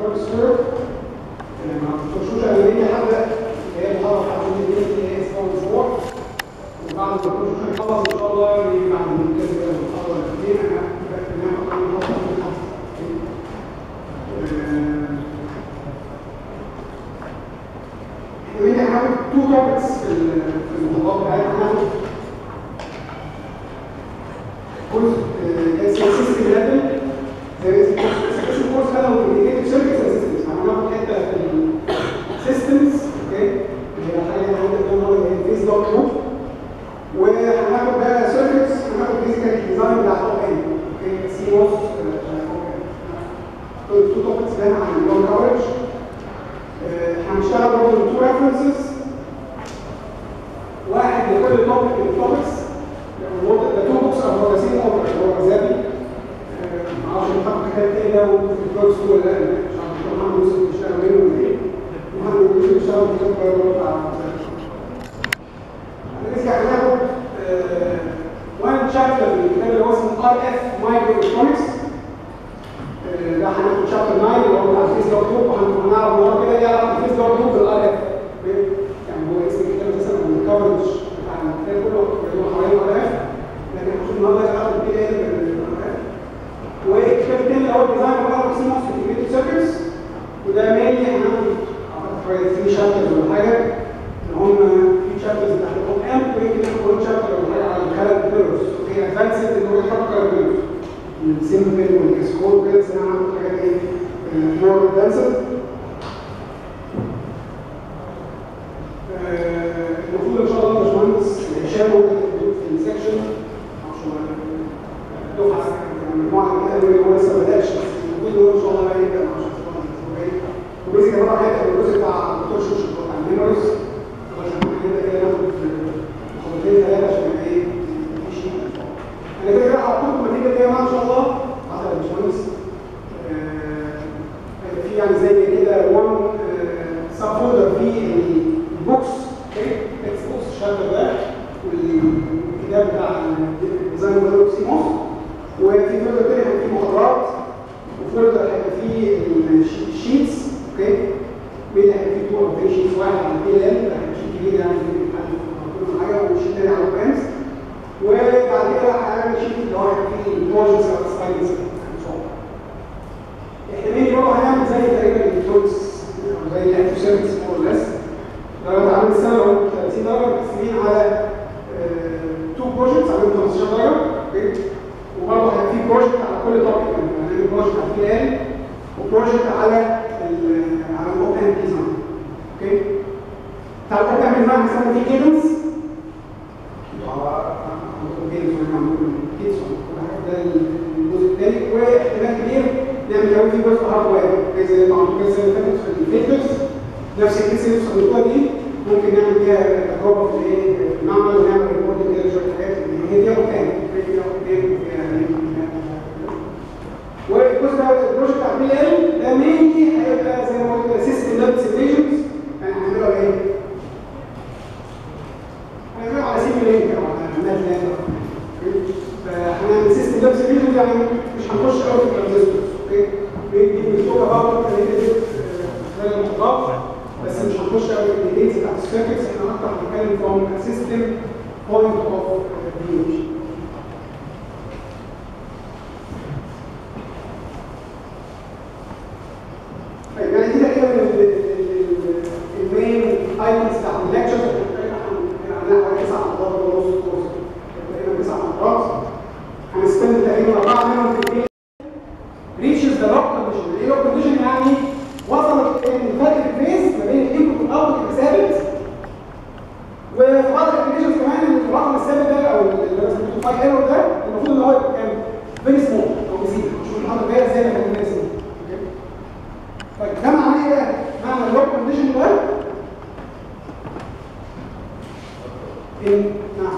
كنترول سيرفر ما تخشوش أمامية حتى اللي هي المحاضرة بتاعت اللي هي اسمها الأسبوع وبعد ما تخشوش هنخلص إن شاء الله بعد كده المحاضرة الاثنين أنا هناخد تو توبكس في المحاضرات بتاعتنا. هناخد جزء سيستم ليفل زي اسم الكورس كده والانديكيتور سيركتس اسيستنس. هناخد حته في السيستمز اوكي اللي هي حاجه اللي هي الفيز دوت لوب، وهناخد بقى سيركتس. هناخد فيزيكال ديزاين بتاع الاوبن اوكي سي موس تو توبكس ده عن اللون كفرج. هنشتغل برضه تو ريفرنسز واحد لكل توبك من التوبكس. The two books are for the same author هو غزالي. معرفش نحط حاجات تانية ده في الكورس ولا لا، مش عارف محمد يوسف بيشتغل منه ولا ايه؟ محمد يوسف بيشتغل في الكتاب بتاع هنرجع ناخد وان شابتر من الكتاب اللي هو اسمه RF Micro Electronics. ده هناخد شابتر 9 اللي هو بتاع الفيز دوت لوب، وهنعرف المره كده ايه علاقه الفيز دوت لوب بالRF. يعني هو اسم الكتاب اساسا الكفرج بتاع الكتاب كله اللي هو حوالين RF، لكن هنشوف النهارده هناخد ايه ايه والكتاب الثاني اللي هو ديزاين اوف سي موس انتجريتد سيركتس، وده مالي هناخد اعتقد 3 شابترز ولا حاجه اللي هم في شابترز بتاعت الاوب امب، ويمكن ناخد شابتر ولا حاجه على الكالر بيلرز وفي ادفانسد اللي هو الكالر بيلرز السيمبل والكسكور وكده. بس انا هناخد حاجات ايه مور ادفانسد. المفروض ان شاء الله باشمهندس هشام موجود في السكشن دفعه مجموعه كده اللي هو لسه ما بداش، بس المفروض ان شاء الله هيبدا مع الاسبوع الجاي. وبيزك طبعا هيبدا الجزء بتاع الدكتور شوش بتاع الميموريز عشان كده كده ناخد محاضرتين ثلاثه عشان ايه في شيء. انا كده هحط لكم النتيجه دي ان شاء الله على الباشمهندس. في يعني زي كده 1 سب فولدر في البوكس تكست بوكس الشابتر ده والكتاب بتاع الديزاين اوف سي موس، وفي فولدر تاني هيبقى فيه محاضرات، وفولدر هيبقى فيه الشيتس اوكي مين هيبقى فيه 2 او 3 شيتس، واحد على البي ال ال ده هيبقى شيت كبير يعني كل حاجه، وشيت تاني على البرامز، وبعد كده هنعمل شيت اللي هو هيبقى فيه البروجكتس او السلايدز ان شاء الله. احتمالي برضه هنعمل زي تقريبا التولز او زي الاكتيف سيرفيس مور اور ليس. لو اتعمل السنه لو 30 درجه مقسمين على 2 بروجكتس عليهم 15 درجه اوكي، وبرضه هيبقى في بروجكت على كل توبيك، يعني هنعمل بروجكت على البي ال وبروجكت على الاوبن ديزاين اوكي. بتاع الاوبن ديزاين هنستخدم فيه كيدنس ده الجزء الثاني، واحتمال كبير نعمل كمان في جزء هاردوير زي ما عملنا السنه اللي فاتت في الفيترز، نفس الكيس اللي استخدمتوها دي ممكن نعمل فيها تجربه في ايه في المعمل ونعمل ريبورت كده شويه حاجات اللي هي دي اوبن والجزء ده البروجكت بتاع بي ال ده مينلي هيبقى زي ما قلت سيستم ليفل سيميوليشنز. يعني هنعمله ايه؟ هنعمله على سيميولينك او على ماتلاب فهنعمل سيستم ليفل سيميوليشنز، يعني مش هنخش قوي في الترانزستورز اوكي. بنتوقع بقى خلال المحاضرات، بس مش هنخش قوي في الديتيلز بتاعت السيركتس، احنا اكتر هنتكلم فروم سيستم بوينت اوف فيو. طيب يعني دي تقريبا المين ايتمز بتاعت الليكتشر اللي عندنا حوالي 9 محاضرات ونص كورس، تقريبا 9 محاضرات هنستند تقريبا 4 منهم في البيت. reaches the lock condition. ايه lock condition؟ يعني وصلت الفرق في الفيز ما بين الانبوت والاوتبوت اللي ثابت، وفي بعض الابلكيشنز كمان الرقم الثابت ده او اللي بنسميه فاي ايرور ده المفروض ان هو يبقى كام؟ فيري سمول او بسيط. نشوف المحاضره الجايه ازاي نعمل فيري سمول. طيب ده معناه ايه بقى؟ معنى اللوك كونديشن ده نعم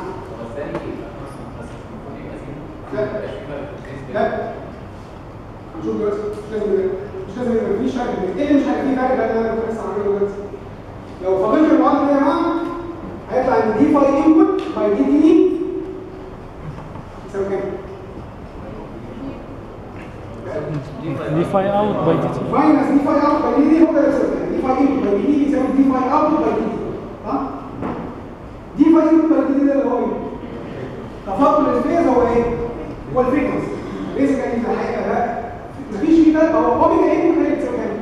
لا هنشوف دلوقتي. مش لازم يبقى مفيش فرق. ايه اللي مش هيبقى فيه فرق؟ ده اللي انا لسه عامله دلوقتي. لو فضلت المعادله دي يا جماعه هيطلع ان دي فاي انبوت باي دي تي يساوي كام؟ دي فاي اوت باي دي تي ماينس دي فاي اوت باي دي دي هو ده السؤال. دي فاي ان باي دي دي يساوي دي فاي اوت باي دي دي. ها؟ دي فاي ان باي دي دي ده اللي هو ايه؟ تفاضل الفيز هو ايه؟ هو الفريكونسي. بيسكلي في الحقيقه ده مفيش فيه فرق. هو اوميجا ان وهي بتساوي كام؟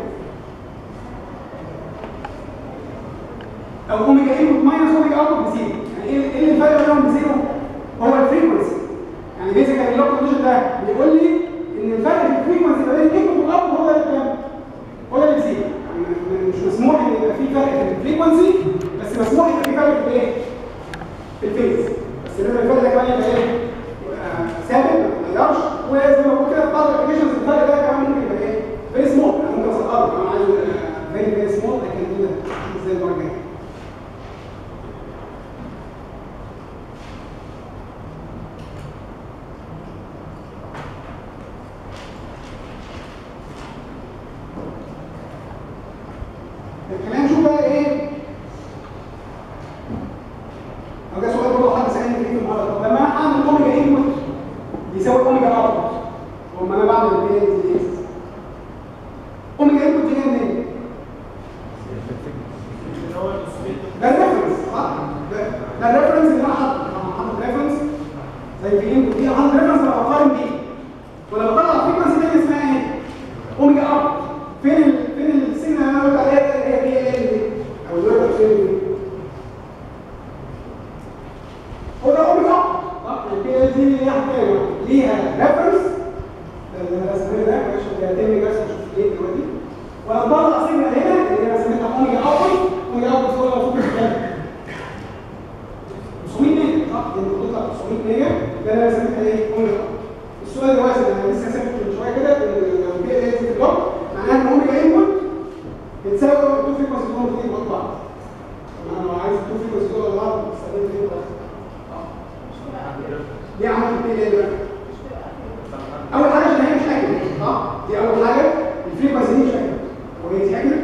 او اوميجا ان ماينس اوميجا اوت بزيرو. يعني ايه الفرق بينهم بزيرو؟ هو الفريكونسي. يعني بيسكلي اللوك كونديشن ده بيقول لي ان الفرق في الفريكونسي ما بين الانبوت والاوتبوت هو ده كام؟ هو ده اللي بزيرو. يعني مش مسموح ان يبقى في فرق في الفريكونسي، بس مسموح يبقى في فرق في ايه؟ في الفيز. بس لازم الفرق ده كمان يبقى ايه؟ يبقى ثابت ما يتغيرش. وزي ما بقول كده في بعض الابلكيشنز الفرق ده كمان ممكن يبقى ايه؟ فيري سمول. انا ممكن اسقطه لو انا عايز فيري سمول لكن دي ازاي المره الجايه. خلينا نشوف بقى ايه. هو ده سؤال برضه حد سالني فيه في المره. طب لما انا اعمل اوميجا انبوت يساوي اوميجا اوتبوت، وما انا بعمل الايه دي اوميجا انبوت دي منين؟ ده الريفرنس صح؟ ده الريفرنس اللي انا حاطط ريفرنس زي في انبوت دي. انا حاطط ريفرنس انا بقارن بيه، ولما بطلع فريكونسي ثانيه اسمها ايه؟ اوميجا اوتبوت. فين السيجنال اللي انا قلت عليها هي دي او الويب سيجنال؟ هو ده اوميجا اوتبوت. البي ال دي ليها ريفرنس اللي انا رسمه ده عشان يتم جلسه نشوف ايه دلوقتي. وانا بطلع سيجنال هنا اللي انا سميتها اوميجا اوتبوت. اوميجا اوتبوت هو المفروض كام؟ 900 ميجا صح؟ دي بتطلع 900 ميجا اللي انا سميتها ايه؟ اوميجا اوتبوت. السؤال دلوقتي انا لسه سامع من شويه كده ان لو البي ال دي في البلوك معناها ان اوميجا انبوت بتساوي التو فريكونسي دول المفروض يبقوا بعض. طب انا لو عايز التو فريكونسي دول بعض استخدمت ايه بقى؟ ليه عملت البي ال بقى؟ اول حاجه عشان هي مش اكيوريت صح؟ دي اول حاجه. الفريكونسي دي مش اكيوريت. وهي دي اكيوريت؟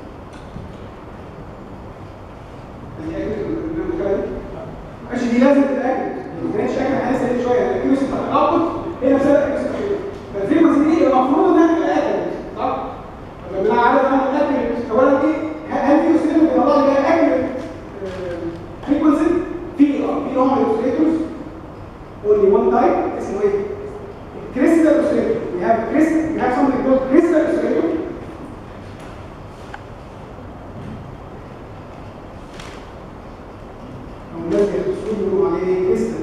دي اكيوريت عشان دي لازم تبقى اكيوريت. ما كانتش اكيوريت حاجه سهله شويه. الاكيوريسي بتاعت الاوتبوت هي نفسها الاكيوريسي بتاعت فالفريكونسي دي المفروض انها تبقى اكيوريت صح؟ طب انا عارف انا اكيوريت اولا ايه؟ هل في اوسيليتور بيطلع لي بقى اكيوريت فريكونسي؟ في نوع من الاوسيليتورز only one type اسمه ايه؟ crystal oscillator. We have something called crystal oscillator. الناس بيقولوا عليه crystal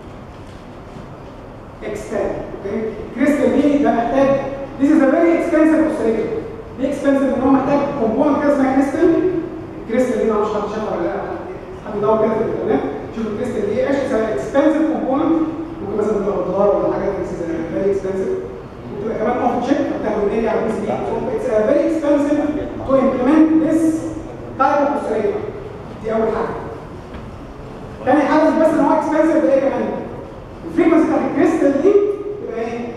extend. Okay? crystal دي ده محتاج this is a very expensive oscillator. ليه expensive؟ ان هو محتاج component كده اسمها crystal. الكريستال دي انا مش حد شافها ولا لا؟ حد يدور كده في الانترنت شوف الكريستال دي ايش expensive component. ممكن مثلا تبقى دولار ولا حاجه بس فيري اكسبنسيف. وتبقى كمان اوف تشيك بتاخد ايه على البي سي بي. اتس فيري اكسبنسيف تو امبلمنت ذس تايب اوف اوسيليتور. دي اول حاجه. تاني حاجه مش بس ان هو اكسبنسيف ده ايه كمان؟ الفريكونسي بتاعت الكريستال دي تبقى ايه؟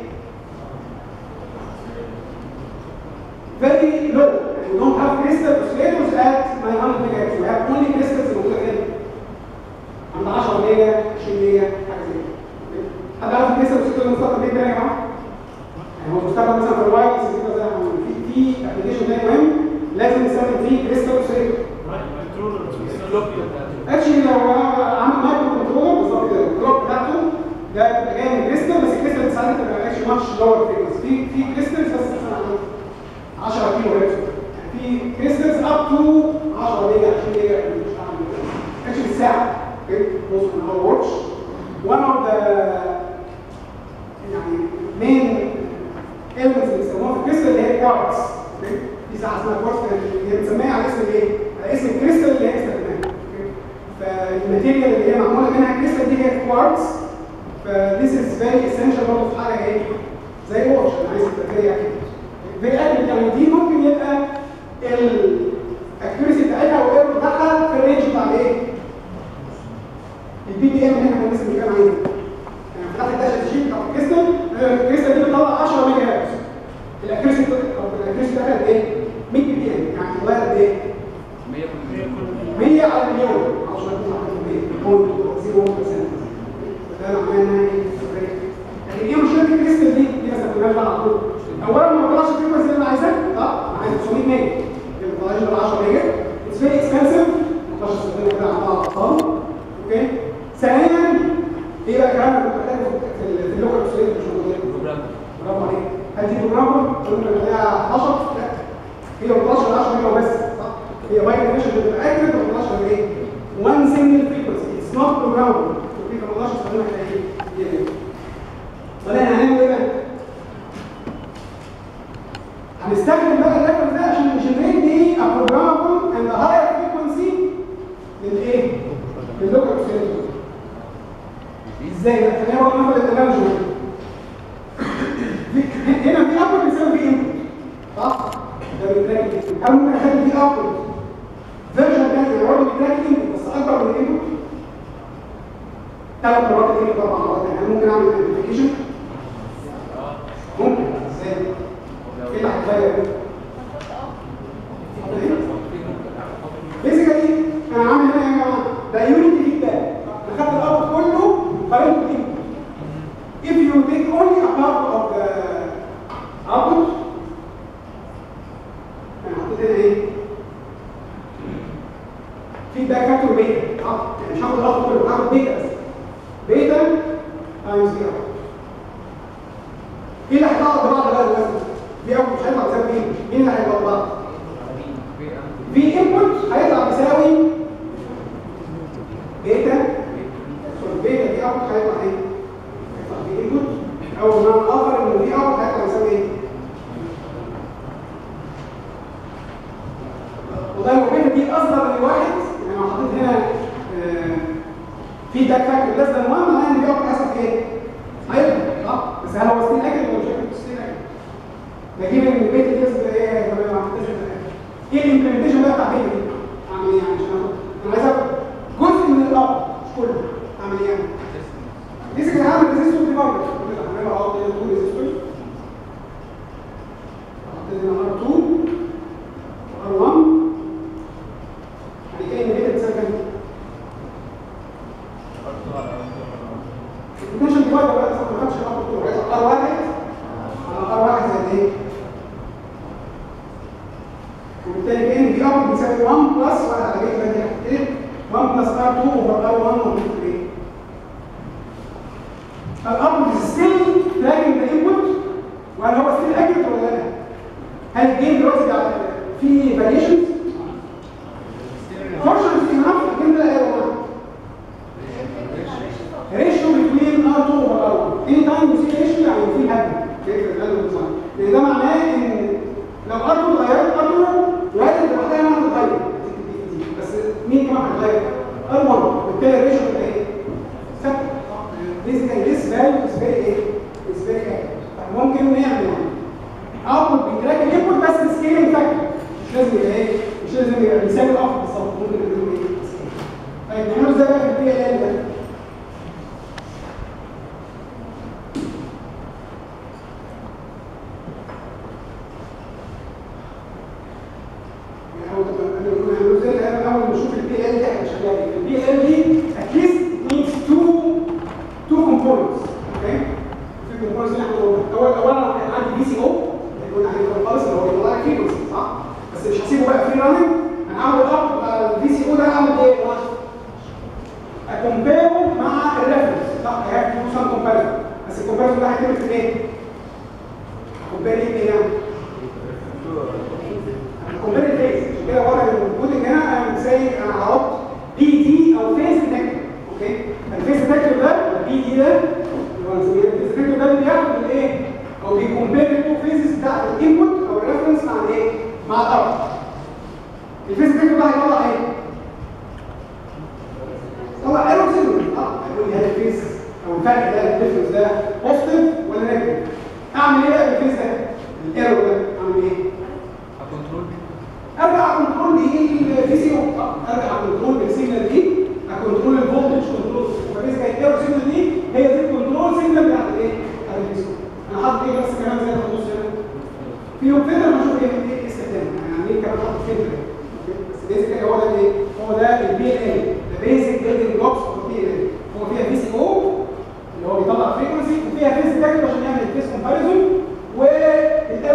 very low. We don't have crystal oscillators at 900 megahertz. We have only crystals موجوده هنا عند 10 ميجا 20 ميجا حاجه زي كده. حد عارف الكريستال اوسيليتور المستخدم فين تاني يا جماعه؟ يعني هو مستخدم مثلا في الوايرلس كده زي ما في ابلكيشن تاني مهم لازم نستخدم فيه كريستال اوسيليتور. اكشلي لو عامل مايكرو كنترولر بالظبط كده الكلوك بتاعته ده بيبقى جاي من كريستال. بس الكريستال ساعات بتبقى اكشلي ماتش لور فريكونسي. في كريستالز بس مثلا 10 كيلو هرتز. في كريستالز اب تو 10 ميجا 20 ميجا مش عارف اكشلي الساعه. اوكي بص من هو واتش one of the يعني main elements اللي بيسموها في الكريستال اللي هي كوارتز. في ساعه اسمها كوارتز هي بنسميها على اسم ايه؟ على اسم الكريستال اللي هي استخدمناها. فالماتيريال اللي هي معموله منها الكريستال دي هي كوارتز. فذيس از فيري اسينشال برضه في حاجه ايه؟ زي واتش انا عايز تبقى فيري اكيوريت. فيري اكيوريت يعني دي ممكن يبقى الاكيوريسي بتاعتها والايرور بتاعها في الرينج بتاع الايه؟ البي بي ام اللي احنا لسه بنتكلم عليه. يعني فتحت الداتا شيت بتاع الكريستال دي بتطلع 10 ميجا هرتز. الاكيوريسي بتاعتها قد ايه؟ 100 بي بي ام يعني تغير قد ايه؟ 100 على المليون 10.01%. ده معناه انها ايه؟ لكن ايه مشكله الكريستال دي؟ دي ما استخدمناهاش بقى على طول. او اولا ما بطلعش الفريكونسي اللي انا عايزها، صح؟ انا عايز 900 ميجا، ما بطلعش غير 10 ميجا، اتس فيري اكسبنسيف، ما بطلعش استخدمها كده على بعض اطفال. اوكي؟ ثانيا ايه بقى الكلام اللي كنت محتاجه في اللوكال اوسيليتور مش موجود؟ بروجرام. برافو عليك. هل دي بروجرامر؟ ممكن نخليها 10؟ لا. هي ما بتطلعش غير 10 ميجا وبس، صح؟ هي باي ديفينيشن بتبقى اكيوريت ما بتطلعش غير ايه؟ وان سنجل فريكونسي، اتس نوت بروجرامبل. اوكي ما بقدرش استخدمها كده. طب احنا هنعمل ايه بقى؟ هنستخدم بقى الريفرنس ده عشان نجنريت دي ا بروجرامبل اند هاير فريكونسي للايه؟ لللوكال اوسيليتور. ازاي بقى؟ خلينا بقى ناخد الانالوجي هنا في اوتبوت بيساوي في انبوت، صح؟ ده بيتراك الانبوت، او ممكن اخلي في اوتبوت فيرجن تاني برضه بيتراك الانبوت بس اكبر من الانبوت 3 مرات الانبوت 4 مرات، يعني ممكن اعمل امبليفيكيشن. ممكن ازاي؟ ايه اللي هيتغير؟ بيسكلي انا عامل هنا يا جماعه ده يونيتي فيدباك، انا خدت الاوتبوت كله قارنته بالانبوت. If you take only a part of the output, انا حطيت هنا ايه؟ feedback factor بيتا، يعني مش هاخد الاوتبوت كله، هاخد بيتا بس. بيتا تايمز بي اوت. ايه اللي هيطلع ببعض بقى دلوقتي؟ بي اوت مش هيطلع بيساوي مين؟ مين اللي هيطلع ببعض؟ في انبوت هيطلع بيساوي بيتا، بيتا بي اوت هيطلع ايه؟ في انبوت او بمعنى اخر ان في اوت هيطلع يساوي ايه؟ وده الوحيده دي اصغر من واحد، يعني لو حطيت هنا فيدباك فاكتور ليس ذان 1 معناه ان في اوت هيحصل في ايه؟ هيطلع، صح؟ بس هل هو ستيل اكل ولا مش اكل؟ ستيل اكل. ده جيب ان البيت دي ايه؟ ايه الامبلمنتيشن بقى بتاع البيت دي؟ اعمل ايه يعني عشان انا عايز اخد جزء من الاوت مش كله، اعمل ايه يعني؟ بيسكلي هعمل ريزيستور ديفايدر، هعملها احط هنا 2 ريزيستور، احط هنا R2 R1، يعني كأن البيتا بتساوي كام؟ البوتنشال ديفايدر بقى ما خدش الاوت كله، R1 على R1 زائد ايه؟ وبالتالي كأن في اوت بيساوي 1 بلس 1 على بيت بقى دي ايه؟ 1 بلس R2 over R1 وبيت ايه؟ الأوتبوت ستيل تراكنج ذا انبوت، وهل هو ستيل اكيوريت ولا لا؟ هل الجيم دلوقتي في فاريشنز؟ فورشنتلي انف الجيم ده ايه ولا ريشيو بين R2 و R1. اني تايم يو سي ريشيو يعني في هاجم كده الديزاين، لان ده معناه ان لو R2 اتغيرت R2 وارد لوحدها انها تتغير، بس مين كمان هيتغير؟ R1، وبالتالي الريشيو بتبقى ايه؟ ثابته. Basically this value is very accurate. ممكن نعمل output بيتراك الانبوت بس سكيلينج فاكتور، مش لازم يبقى ايه؟ مش لازم يبقى بيساوي الاوتبوت بالظبط، ممكن نعمله ايه؟ طيب نعمله ازاي بقى في البي ال ال ده؟ نعمله ازاي؟ الاول نشوف البي ال دي احنا شغالين ايه. البي ال دي at least needs two components. اوكي؟ في components اللي احنا قلنا اولا كان عندي بي سي او اللي قلنا عليه خالص اللي هو بيطلع لك فريكونسي، صح؟ بس مش هسيبه بقى فري راننج، انا هعمل اب على البي سي او ده، اعمل ايه؟ اكمبيره مع الريفرنس، صح؟ هي تو سام كومباريزون، بس الكومباريزون ده هيتم في ايه؟ كومبير ايه يعني؟ كومبير الفيز، عشان كده ورا الكودنج هنا انا زي انا هحط بي دي او فيز ديتكتور. اوكي؟ الفيز ديتكتور ده البي دي ده الفيز ديتكتور ده اللي بياخد الايه؟ او بيكمبير التو فيزز بتاعت الانبوت او الريفرنس مع الايه؟ مع الاوت. الفيز ديتكتور ده هيطلع ايه؟ طلع ايرور سيجنال، هيقول لي هل الفيز او الفرق ده الديفرنس ده بوزيتيف ولا نيجاتيف؟ اعمل ايه بقى بالفيز ده؟ الايرور ده اعمل ايه؟ ارجع كنترول بالفي سي او، ارجع كنترول بالسيجنال دي، اكنترول الفولتج كنترول، فبيسكلي الايرور سيجنال دي هي دي الكنترول سيجنال بتاعت الايه؟ بتاعت الفي سي او. انا حاطط ايه بس كمان زي ما بص هنا في يوم فيلر هنشوف ايه استخدامه، يعني ايه كمان حاطط فيلر. بس بيسكلي هو ده الايه؟ هو ده البي ال ال، ده بيزك بيلدينج بلوكس اوف البي ال ال. هو فيها في سي او اللي هو بيطلع فريكونسي، وفيها فيز ديتكتور عشان يعمل الفيز كومباريزون، والاريا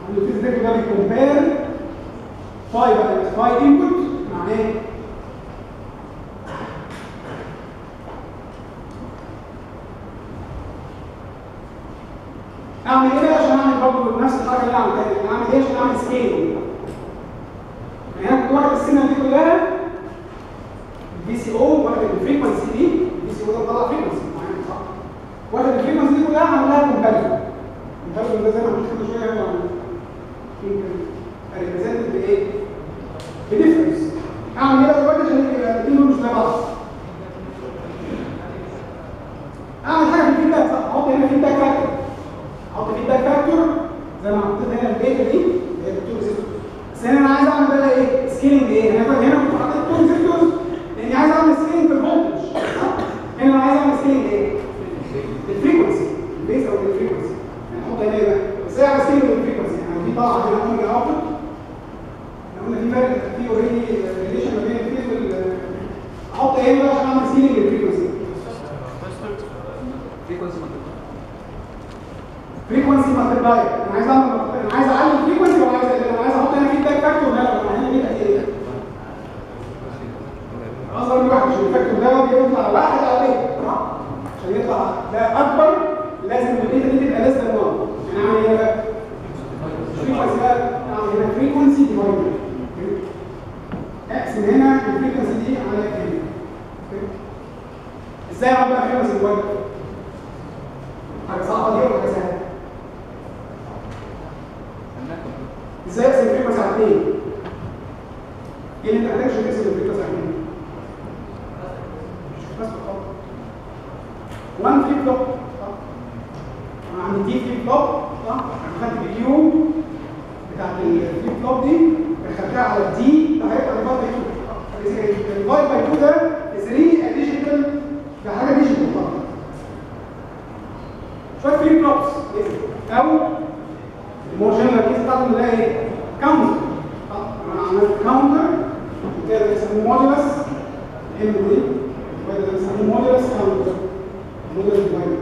الفيز ديتكتور ده بيكمبير فاي انبوت مع ايه؟ اعمل ايه بقى عشان اعمل برضه نفس الحاجه اللي انا عملتها دي؟ اعمل ايه عشان اعمل سكيل؟ يعني انا كنت واخد السنه دي كلها البي سي او، واخد الفريكونسي دي، البي سي او ده طلع فريكونسي معين صح؟ واخد الفريكونسي دي كلها عامل لها كومباريزون. الكومباريزون ده زي ما قلت كده شويه هو ريبريزنتد بايه؟ بديفرنس. اعمل ايه بقى دلوقتي عشان يبقى الاثنين دول مش زي بعض؟ اعمل حاجه في الفيدباك صح؟ احط هنا فيدباك فاكتور. احط فيدباك فاكتور زي ما حطيت هنا الداتا دي اللي هي التو ريزيستور. بس هنا انا عايز اعمل بقى ايه؟ سكيلنج ايه؟ هنا كنت حاطط التو ريزيستورز لاني عايز اعمل سكيلنج في الفولتج. هنا انا عايز اعمل سكيلنج ايه؟ الفريكونسي، البيز او الفريكونسي. هنحط هنا ايه بقى؟ بس هي على سكيلنج الفريكونسي، يعني في طبعا هنا اوميجا اوتبوت. احنا قلنا في فرق، في اوريدي ريليشن ما بين الفيز وال احط ايه بقى عشان اعمل سكيلنج الفريكونسي؟ فريكونسي مالتبلاير. انا عايز اعلي الفريكونسي ولا عايز احط هنا فيدباك فاكتور ده ولا هنا بيبقى ايه؟ اصغر من واحد عشان الفاكتور ده بيطلع واحد على ايه؟ عشان يطلع ده اكبر لازم الداتا دي تبقى ليس ذان 1. يعني اعمل ايه بقى؟ فريكونسي بقى اعمل هنا فريكونسي ديفايدر. اقسم هنا الفريكونسي دي على كام؟ ازاي اعمل بقى فريكونسي ديفايدر؟ حاجه صعبه دي ولا حاجه سهله؟ ازاي اقسم الفريكونسي على 2؟ ايه اللي انت محتاج عشان تقسم الفريكونسي على 2؟ بس خلاص. 1 فليب فلوب صح؟ انا عندي دي فليب فلوب صح؟ انا خدت الكيو بتاعت الفليب فلوب دي دخلتها على الدي ده هيبقى ديفايد باي 2. الديفايد باي 2 ده 3 اديشنال، ده حاجه ديجيتال طبعا. شويه فليب فلوبس او المورجنال كيس بتاعته اللي هي ايه؟ كاونتر. انا عملت كاونتر وكده بيسموه مودولس ام دي، وده بيسموه مودولس كاونتر، مودولس ديفايدر.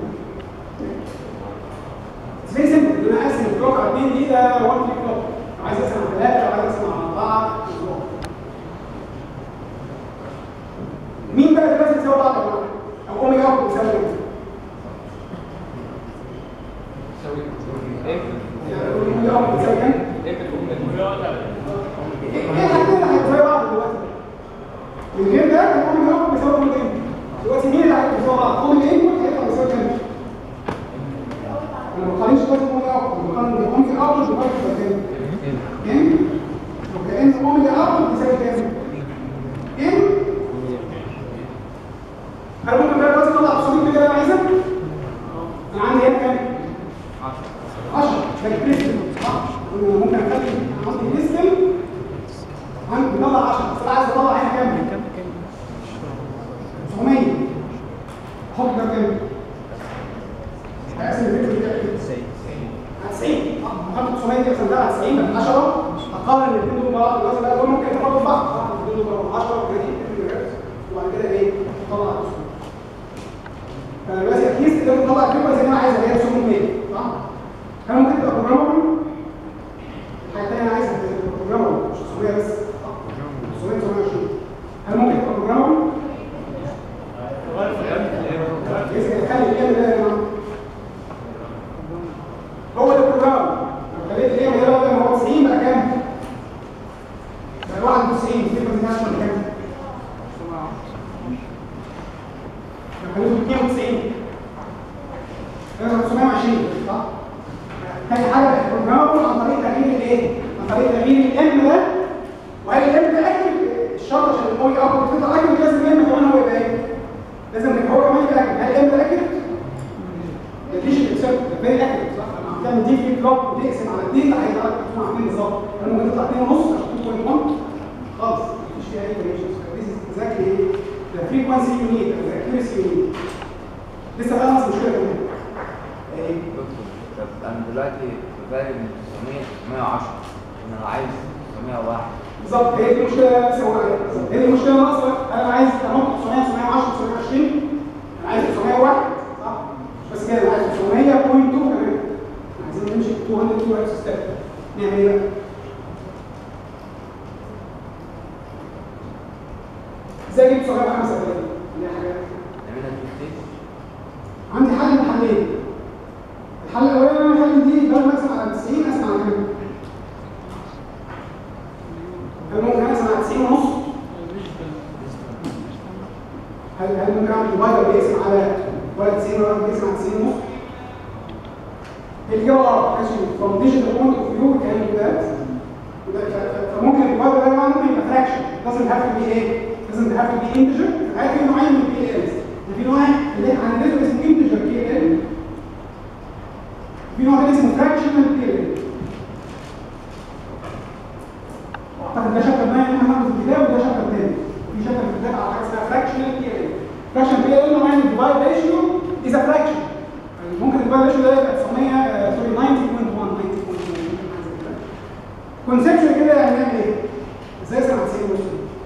زي سمبل ان انا اقسم الكلوك على 2 دي ده 1 فليب فلوب. عايز اقسم على 3 وعايز اقسم على 4 كلوك. مين بقى دلوقتي بيساوي بعض يا جماعه؟ او اوميجا اوت بيساوي ايه؟ يعني اوميجا اوت بيساوي كام؟ ايه الحاجتين اللي هيساوي بعض دلوقتي؟ من غير ده اوميجا اوت بيساوي اوميجا انبوت. دلوقتي مين اللي هيساوي بعض؟ اوميجا انبوت هيطلع بيساوي كام؟ انا ما بقارنش دلوقتي اوميجا اوت، بقارن اوميجا اوت بيساوي كام؟ كام؟ وكأن اوميجا اوت بيساوي كام؟ كام؟ هل ممكن بقى دلوقتي اطلع الصورة كده اللي انا عايزها؟ انا عندي هنا كام؟ 10 ده الكريستال صح؟ ممكن اخلي عندي كريستال عندي بيطلع 10 بس انا عايز اطلع هنا كام؟ 900. احط ده كام؟ هقسم الفكره دي على 90. احط 900 دي اقسم ده على 90 بقت 10. اقارن الاثنين دول ببعض دلوقتي بقى دول ممكن يتفاضلوا ببعض صح؟ الاثنين دول 10 وبعد كده ايه؟ اطلع فانا دلوقتي اكيد تقدر تطلع الفكره زي ما انا عايزها اللي هي 900 صح؟ هل ممكن تبقى بروجرامبل؟ الحاجه الثانيه انا عايزها تبقى بروجرامبل مش 900 بس 900 920. هل ممكن تبقى بروجرامبل؟ خلي الكلام ده يا جماعه هو البروجرام. لو خليت الايه ده بدل ما هو 90 بقى كام؟ بقى 91. الفكره دي عشان كام؟ لو خليته 92 ده 920 صح؟ تاني حاجه البروجرام عن طريق تغيير الايه؟ عن طريق تغيير الام ده. وهل الام ده اكل الشرط عشان هو ياخد قطعه اكل لازم الام كمان هو يبقى ايه؟ لازم هو كمان يبقى اكل. هل الام ده اكل؟ ده ديش الاكسبت ده فيري اكل صح؟ لما تعمل دي فليب فلوب وتقسم على 2 ده هيطلع لك 2 بالظبط. ممكن تطلع 2 ونص عشان 2.1 خالص مفيش فيها اي فاريشنز. ذيس از اكزاكتلي ايه؟ ذا فريكونسي يو نيد او ذا اكيورسي يو نيد. لسه بقى نفس المشكله كمان. ايه؟ طب انا دلوقتي بفرق من 900 910 انا عايز 901 بالظبط. هي دي المشكله اللي لسه بقول عليها بالظبط. هي دي المشكله ناقصه. انا عايز انط 900 910 920. انا عايز 901 صح؟ مش بس كده انا عايز 900.2 كمان. عايزين نمشي 200 ستيب نعمل ايه بقى؟ ازاي اجيب 935 اللي هي حاجه نعملها تكتيك. عندي حل من حلين. الحل الاولاني انا اخلي دي بدل ما اقسم على 90 اقسم على كام؟ هل ممكن اقسم على 90 ونص؟ هل ممكن اعمل ديفايدر بيقسم على ولا 90 ولا بيقسم على 90 ونص؟ الإجابة ماشي from digital point of view we can do that. فممكن الديفايدر ده ممكن يبقى fraction. It doesn't have to be ايه؟ doesn't have to be integer. في نوعين من PLLs. في نوع اللي احنا هندرسه اسمه integer PLL. في نوع تاني اسمه fractional PLL. اعتقد ده شابتر 9 احنا هناخده في الكتاب وده شابتر تاني. في شابتر في الكتاب على حاجه اسمها fractional PLL. fractional PLL معناه ان الديفايد ريشيو is a fraction. ممكن الديفايد ريشيو ده يبقى 90.1 كونسبشن كده يعني نعمل ايه؟ ازاي اقسم على 90 ونص؟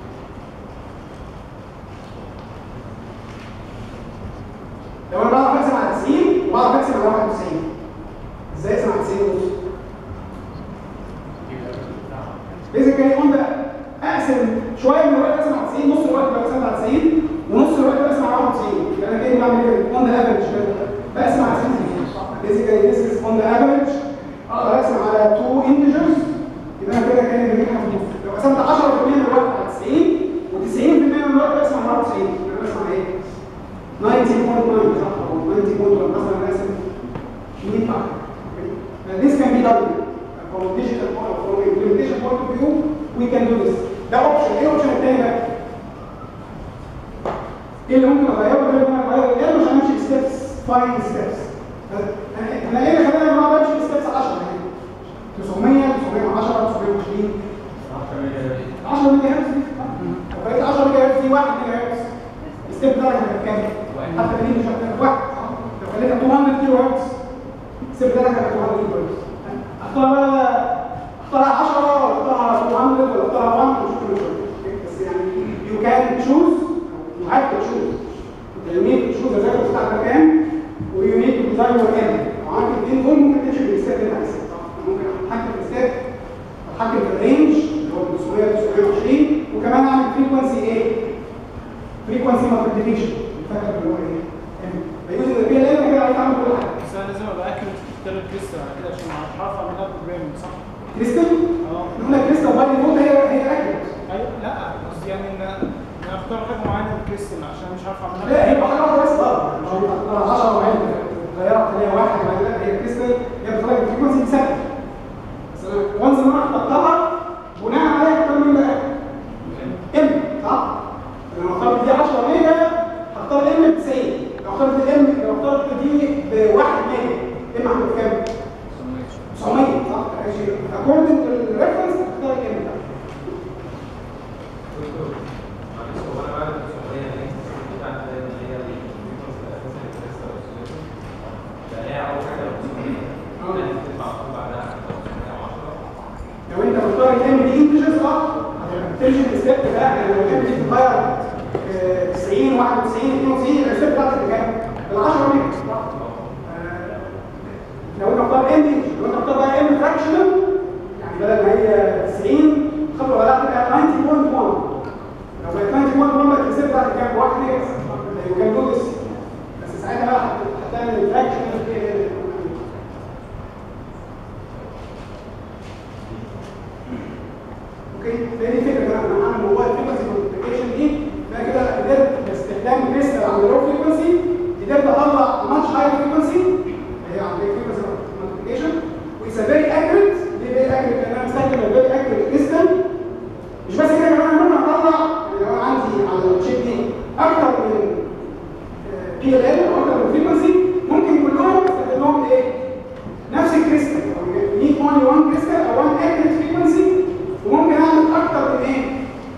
لو انا بعرف اقسم على 90 وبعرف اقسم على 91 ازاي اقسم على 90 ونص؟ بيزيكالي قلنا اقسم شويه من الوقت اقسم على 90 نص الوقت بقسم على 90 ونص الوقت بقسم على 91 يبقى انا كده بعمل ايه؟ اون ذا افريج بقسم على 90 بيزيكالي ذيس از اون ذا افريج اقدر اقسم على 2 انتجرز يبقى انا كده كاني بجيبها في النص. لو قسمت 10% من الوقت على 90 و90% من الوقت بقسم على 94 يبقى بقسم على ايه؟ 90.9 صح او 90.1 مثلا بقسم 100 بعد. This can be done from digital point from implementation point of view we can do this. ده اوبشن. ايه الاوبشن الثاني بقى؟ ايه اللي ممكن اغيره غير ان انا اغير ايه؟ مش همشي ستيبس فاين ستيبس. احنا ايه اللي خلانا ما بمشي ستيبس 10 900 910 920 10 ميجا هرتز لو بقيت 10 ميجا هرتز دي 1 ميجا هرتز الستيب درجه هتبقى كام؟ حتى دي مش هتبقى 1 لو خليتها 200 كيلو هرتز الستيب درجه هتبقى 200 كيلو هرتز اختار 10 ولا اختار 200 ولا اختار 1 مش مشكله بس يعني يو كان تشوز يو هاف تو تشوز يو نيد تو تشوز الريفرنس بتاعك كام ويو نيد تو ديزاين يور ام لو عملت الاثنين دول ممكن تمشي بالستيب اللي عايزها ممكن اتحكم في الستيب اتحكم في الرينج اللي هو 900 920 وكمان اعمل فريكونسي ايه؟ فريكونسي مالتيبيكيشن الفكره اللي هو ايه؟ بيوز البي ال ال كده عايز اعمل كل حاجه بس انا لازم ابقى اكل تختار الكريستال على كده عشان مش هعرف اعملها بروجرامينج صح؟ كريستال؟ اه نقول لك كريستال باي ديفولت هي اكيوريت ايوه لا قصدي يعني ان انا اختار حاجه معينه بالكريستال عشان مش عارف اعملها. لا هي حاجه واحده بس مش هتختار 10 وعين غيرها تخليها واحد بعد كده هي كريستال هي بتغير الفريكونسي ثابته بس انا وانس ان انا اخترتها بناء عليها اختار مين بقى؟ ام صح؟ لو اخترت دي 10 ميجا هختار ام ب 90 لو اخترت دي ب 1 ميجا ام هتبقى كام؟ 900 صح؟ اكوردنج للريفرنس هختار الام ده لو انت مختار الام دي انتجرز هتمشي الستيب ده يعني لو الام دي بتتغير 90 91 92 يبقى الستيب بتاعتك بكام؟ بال 10 ميجا صح؟ لو انت مختار ام انتجر لو انت مختار بقى ام فراكشنال يعني بدل ما هي 90 خطوه بدات تبقى 90.1 لو بقت 90.1 بقت الستيب بتاعتك كام؟ 1 ميجا يو كان دو ذس بس ساعتها بقى هتعمل فراكشنال اوكي تاني فكره بقى انا هعمل موبايل فريكونسي مالتيبيكيشن دي بقى كده قدرت باستخدام كريستال عند اللو فريكونسي قدرت اطلع ماتش هاي فريكونسي اللي هي عند فريكونسي مالتيبيكيشن وإتس فيري اكيوريت ليه فيري اكيوريت؟ لان انا بستخدم الفيري اكيوريت كريستال مش بس كده كمان ممكن اطلع لو انا عندي على الشيب دي اكتر من بي ال ال او اكتر من فريكونسي ممكن كلهم استخدم لهم ايه؟ نفس الكريستال نيد اونلي 1 كريستال او 1 اكيوريت فريكونسي وممكن اعمل اكتر من ايه؟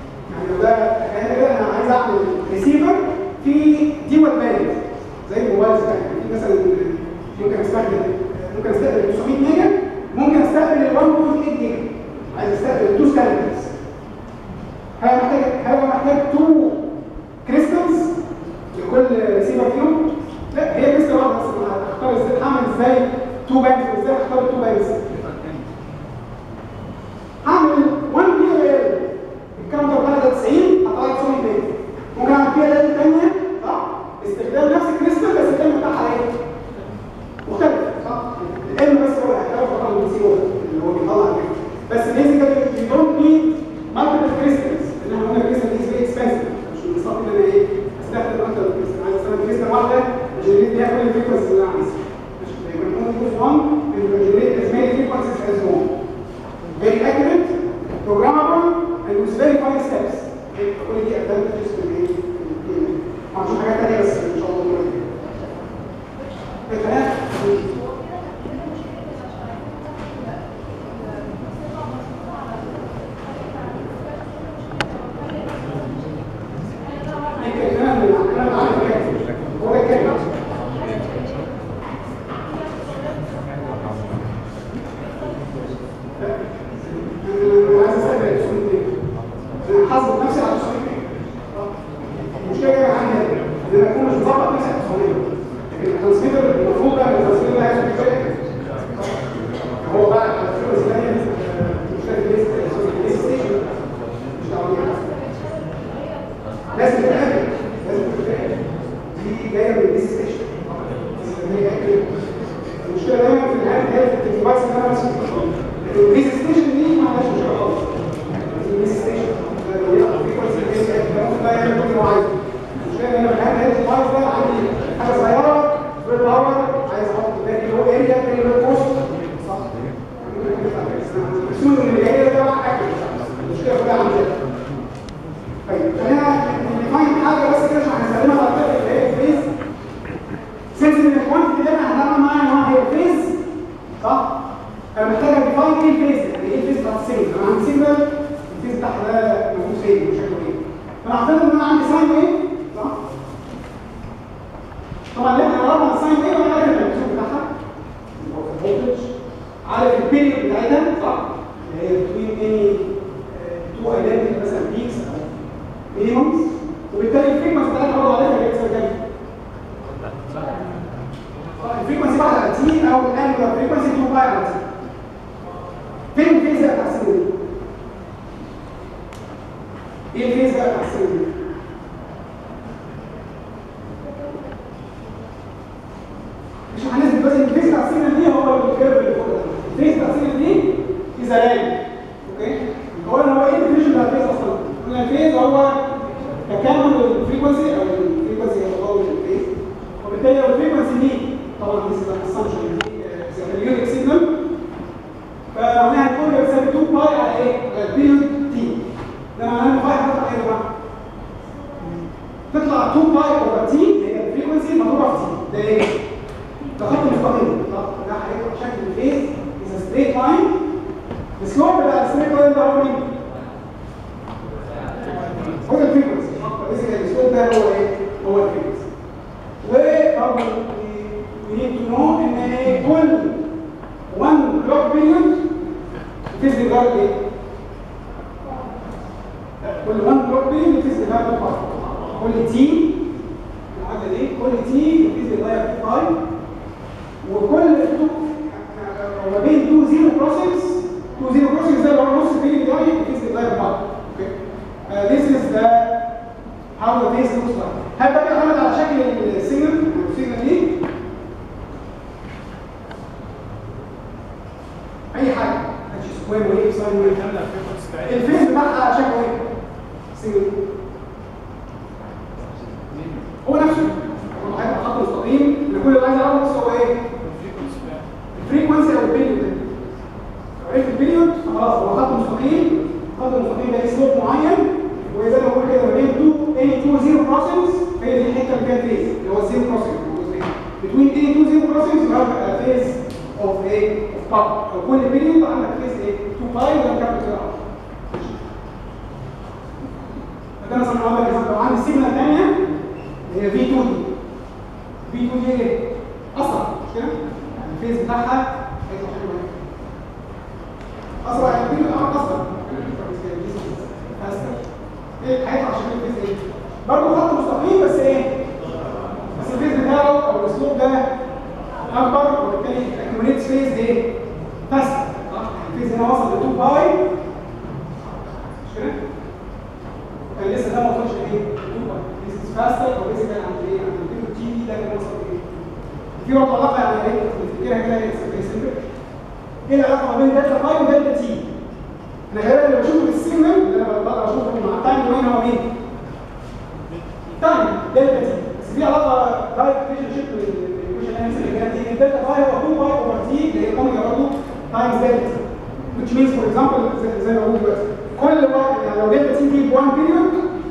لي ادفانتجز في الايه؟ هنشوف حاجات ثانيه بس ان شاء الله المره الجايه.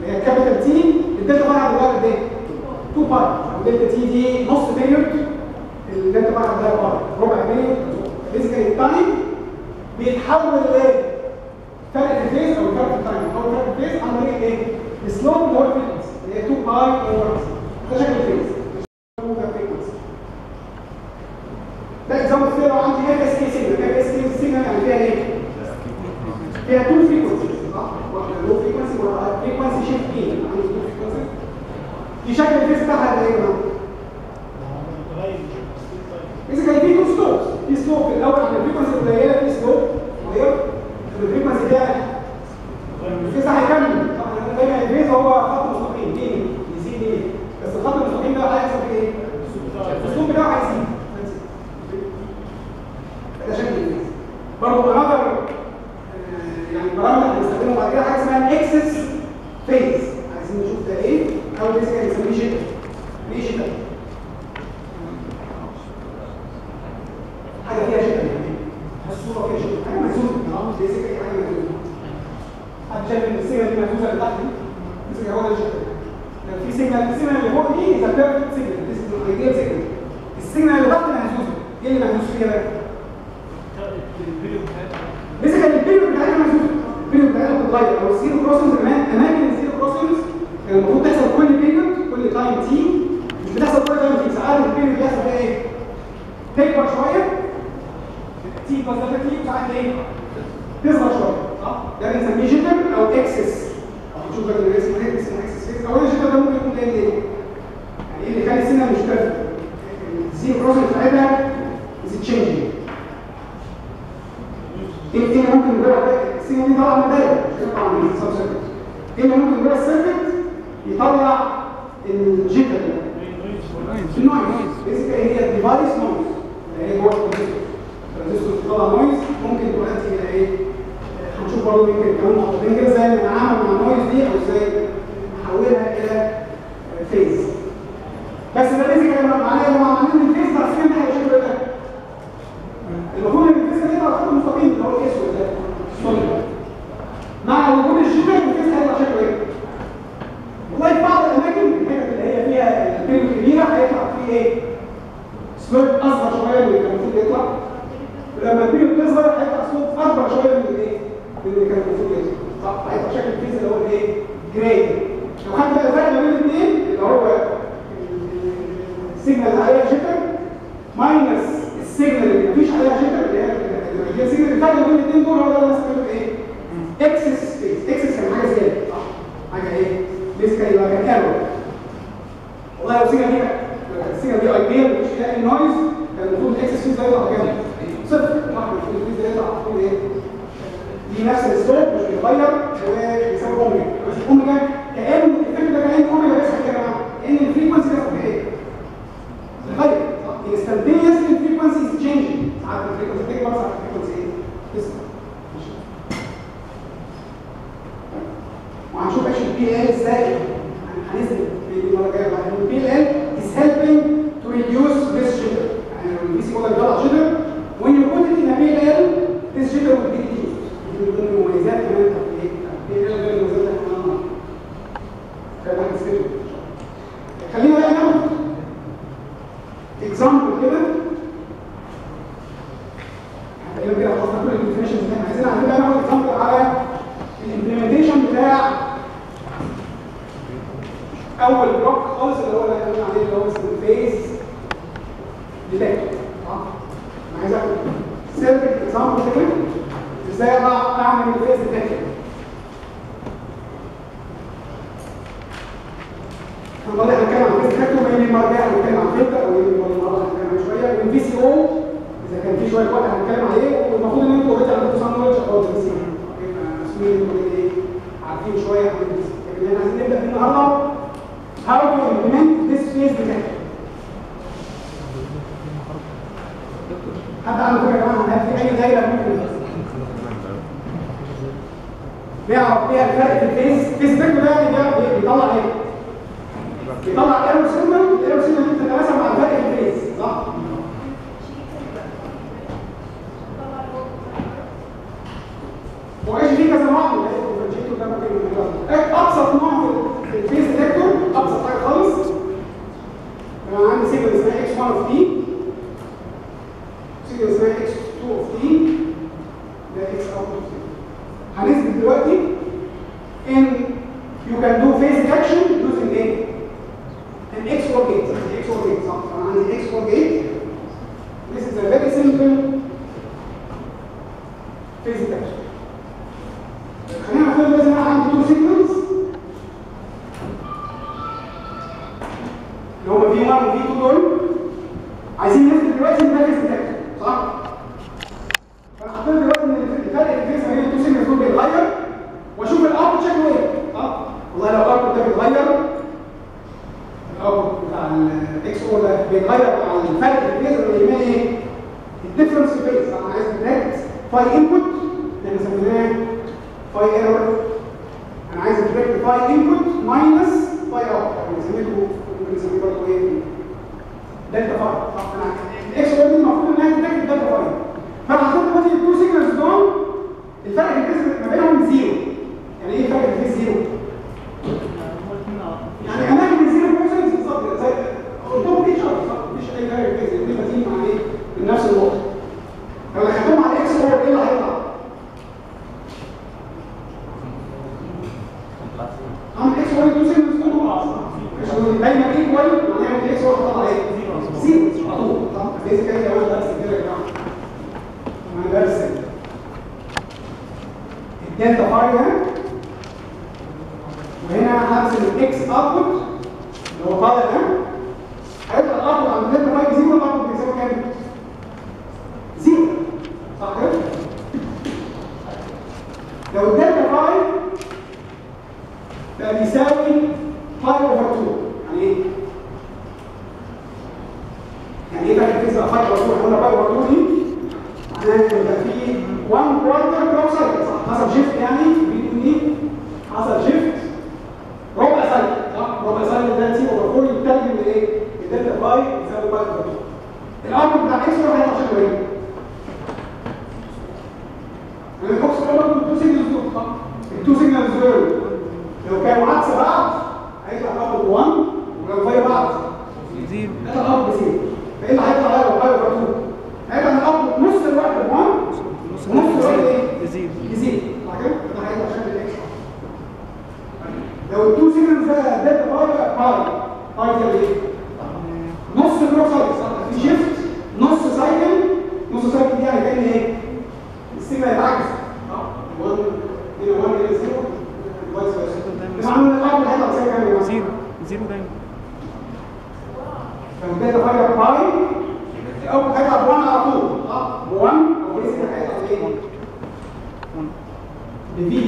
اللي هي كابيتال تي، الدلتا باي هتتغير قد ايه؟ 2 باي، الدلتا تي دي نص بيريود، الدلتا باي هتتغير باي، ربع بيريود. بيزيكالي التايم بيتحول لايه؟ فرق الفيز او فرق التايم او فرق الفيز عن طريق ايه؟ السلوب اللي هو الفريكونسي اللي هي 2 باي اوفر ده شكل الفيز. ده اكزامبل كده لو عندي اف اس كي سيجنال، اف اس كي سيجنال يعني فيها ايه؟ فيها تو فريكونسيز صح؟ واحده لو فريكونسي وفريكونسي شيفت كي، عندي تو فريكونسيز. دي شكل الفيز بتاعها ده ايه بقى؟ إذا كان في تو سلوبس، في سلوب في الاول عند الفريكونسي قليله، في سلوب صغير الفريكونسي ده الفيز هيكمل. طبعا دايما الفيز هو خط مستقيم ليه؟ يزيد ليه؟ بس الخط المستقيم ده هيحصل فيه ايه؟ السلوب بتاعه هيزيد. ده شكل الفيز. برضه انذر يعني برامج هنستخدمه بعد كده حاجه اسمها الاكسس فيز، عايزين نشوف ده ايه او بيسكلي بنسميه جيتر. ليه جيتر؟ حاجه فيها جيتر يعني الصوره فيها جيتر، حاجه مهزوزه بيسكلي حاجه مهزوزه. حد شايف ان السيجنال دي مهزوزه اللي تحت دي؟ بيسكلي هو ده الجيتر. لو في سيجنال، السيجنال اللي فوق دي ذا بيرفكت سيجنال، ذيس از الايديال سيجنال. السيجنال اللي تحت مهزوزه، ايه اللي مهزوز فيها بقى؟ بيسكلي البيريود بتاعتها مهزوزه، البيريود بتاعتها بتتغير. او الزيرو كروسنجز اماكن الزيرو كروسنجز كان المفروض تحصل كل بيريود، كل تايم تي، مش بتحصل كل تايم تي، ساعات البيريود بيحصل فيها ايه؟ تكبر شويه تي بلس دلتا تي، وساعات ايه؟ تصغر شويه صح؟ ده بنسميه جيتر او اكسس. نشوف بقى اللي اسمه اكسس فيز. اولا الجيتر ده ممكن يكون جاي ليه؟ يعني ايه اللي يخلي السيجنال مش بيرفكت؟ الزيرو كروسنج بتاعتها از تشينجينج. ايه اللي ممكن جوه السيجنال دي طالعه من الدايره مش هتطلع من السب سيركت. ايه اللي ممكن جوه السيركت يطلع الجيتر ده؟ النويز. بيسكلي هي الديفايس نويز اللي هي جوه الترانزستور بتطلع نويز، ممكن تؤدي الى ايه؟ هنشوف برضه يمكن كمان نقطتين كده ازاي نتعامل مع النويز دي او ازاي نحولها الى فيز. بس ده بيسكلي معناه ان هم عاملين الفيز ده عشان حاجه شكله ده. المفروض ان الفيز ده يبقى خط مستقيم اللي هو الاسود ده السوليد. مع وجود الجيتر الفيز هيبقى شكله ايه؟ والله في بعض الاماكن الحتت اللي هي فيها البيريود كبيره هيطلع فيه ايه؟ سلوب اصغر شويه من اللي كان المفروض يطلع. ولما البيريود تصغر هيطلع سلوب اكبر شويه من الايه؟ من اللي كان المفروض يطلع. صح؟ هيطلع شكل الفيز اللي هو الايه؟ جراي. لو خدت بقى الفرق ما بين الاثنين اللي هو السيجنال اللي عليها جيتر ماينس السيجنال اللي مفيش عليها جيتر اللي هي السيجنال، الفرق ما بين الاثنين دول هو ده اللي اسمه ايه؟ اكسس فيز. اكسس كان حاجه زياده صح؟ حاجه ايه؟ بيسكلي يبقى كان ايرور. والله لو السيجنال دي ايديال مفيش فيها اي نويز، كان المفروض الاكسس فيز ده يطلع كام؟ صفر. المفروض الفيز ده يطلع المفروض ايه؟ دي نفس السلوب مش بيتغير وبيساوي اوميجا. بس اوميجا كان الفكره ده كان اوميجا بيحصل كده ان الفريكونسي بيحصل فيها ايه؟ بتتغير صح؟ انستنتينيوسلي الفريكونسي از تشينجينج. ساعات الفريكونسي تكبر ساعات الفريكونسي ايه؟ تصغر. وهنشوف ايش البي ال ازاي هنثبت في المره الجايه بعد ان البي ال is helping to reduce this jitter. يعني لو البي سي موديل طلع jitter when you put it in a PLL this jitter will be reduced. دي من ضمن المميزات كمان بتاعت ايه؟ البي ال غير المميزات اللي احنا قلنا كده هنثبته. خلينا بقى ناخد اكزامبل كده. تقريبا كده خلصنا كل الانفورميشن اللي احنا عايزينها. هنبدا ناخد اكزامبل على الامبلمنتيشن بتاع اول بلوك خالص اللي هو اللي احنا قلنا عليه اللي هو اسمه الفيز ديتكتور. انا عايز اخد سيركت اكزامبل كده ازاي اعمل الفيز ديتكتور. هنضل هنتكلم عن الفيز ديتكتور وين المره الجايه هنتكلم عن فلتر او المره هنتكلم شويه والفي سي او اذا كان في شويه وقت هنتكلم عليه. والمفروض ان انتوا اوريدي عندكم سام نولج اباوت الفي سي او. عارفين شويه عن الفيز. لكن احنا عايزين نبدا النهارده how to implement this phase detector. حد عنده فكره كمان عن هل في اي دايره ممكن بيعرف فيها الفرق في الفيز؟ الفيز ديتكتور ده بيطلع ايه؟ بيطلع ايرور سيجنال. الايرور سيجنال دي بتتناسب مع الفرق في الفيز صح؟ وايش في كذا نوع من الديفرنشيتور ده ممكن ابسط نوع في هنثبت دلوقتي ان you can do phase detection using ايه؟ an XOR gate. XOR gate صح؟ انا عندي XOR gate. This is a very simple phase detection. خلينا نقول لازم انا عندي two signals اللي هما V1 و V2 دول، عايزين نثبت دلوقتي ان ده phase detection صح؟ فانا حطيت دلوقتي ان الفرق الفيز ما بين التو سيجنالز دول بيتغير، واشوف الاوتبوت شكله ايه. والله لو الاوتبوت ده بيتغير، الاوتبوت بتاع الاكس او ده بيتغير مع الفرق في الفيز اللي بيسميه ايه؟ الديفرنس في الفيز. انا عايز ديتكت فاي انبوت اللي سميناه فاي ايرور. انا عايز ديتكت فاي انبوت ماينس فاي اوت، يعني ممكن نسميه برضه ايه؟ دلتا فاي. انا الاكس او دي المفروض انها ديتكت دلتا فاي. فانا حطيت دلوقتي التو سيجنالز دول الفرق في الفيز ما بينهم زيرو. يعني ايه فرق في الفيز زيرو؟ يعني اماكن الزيرو بوزنز بالظبط زي قدام ايتش اذر صح؟ مفيش اي فرق في الفيز، الاثنين بادئين مع ايه؟ من نفس النقطه. لو دخلتهم على اكس اور ايه اللي هيطلع؟ عامل اكس اور التو سيجنالز دول دايما ايكوال، معناها ان الاكس اور هتطلع ايه؟ زيرو على طول صح؟ بيزيكالي لو انا درست كده يا جماعه انا درست الدلتا فاي ده، وهنا هرسم الاكس اوتبوت اللي هو طالع ده، هيطلع الاوتبوت عند الدلتا فاي بزيرو، الاوتبوت بيساوي كام؟ زيرو صح كده؟ لو الدلتا فاي بقى بيساوي 5 اوفر 2، يعني ايه؟ يعني ايه بقى الفيز بقى 5 اوفر 2؟ احنا قلنا 5 اوفر 2 دي معناها يبقى في 1 كوارتر كلوك سايكل صح؟ حصل شيفت يعني دي حصل شيفت ربع سايكل صح؟ ربع سايكل ده تي اوفر 4 يترجم لايه؟ الدلتا فاي يساوي 5 اوفر 2. الاوتبوت بتاع اكس هيطلع شكله ايه؟ الاكس برضه التو سيجنالز دول صح؟ التو سيجنالز دول لو كانوا عكس بعض هيطلع الاوتبوت 1، ولو زي بعض زيرو هيطلع الاوتبوت بزيرو. فايه اللي هيطلع بقى لو 5 اوفر 2؟ هيبقى الاوتبوت نص الوقت ب 1 ونص الوقت ايه؟ بزيرو. صح كده؟ ده هيطلع شكل الاكس. لو التو سيجنالز ده دلتا فاي بقى باي ده ايه؟ نص الكلوك سايكل صح؟ في شيفت نص سايكل، نص سايكل دي يعني كان ايه؟ السيجنال يتعكس صح؟ 1 هنا 1 هنا 0 فايس فيرسا. طبعا الاوتبوت هيطلع زي كام يا جماعه؟ زيرو دايما. فالدلتا فاي باي الاوتبوت هيطلع ب 1 على طول صح؟ ب 1 او السيجنال هيطلع ايه؟ بفي دي.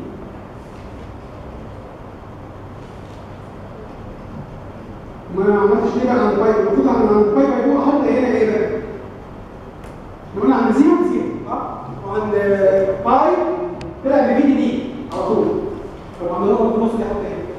ما عملتش ليه بقى عند باي؟ المفروض عند باي باي دول احط هنا ايه بقى؟ احنا قلنا عند زيرو بزيرو صح؟ وعند باي طلع بفي دي دي على طول. طب عند نقطه النص دي احط ايه؟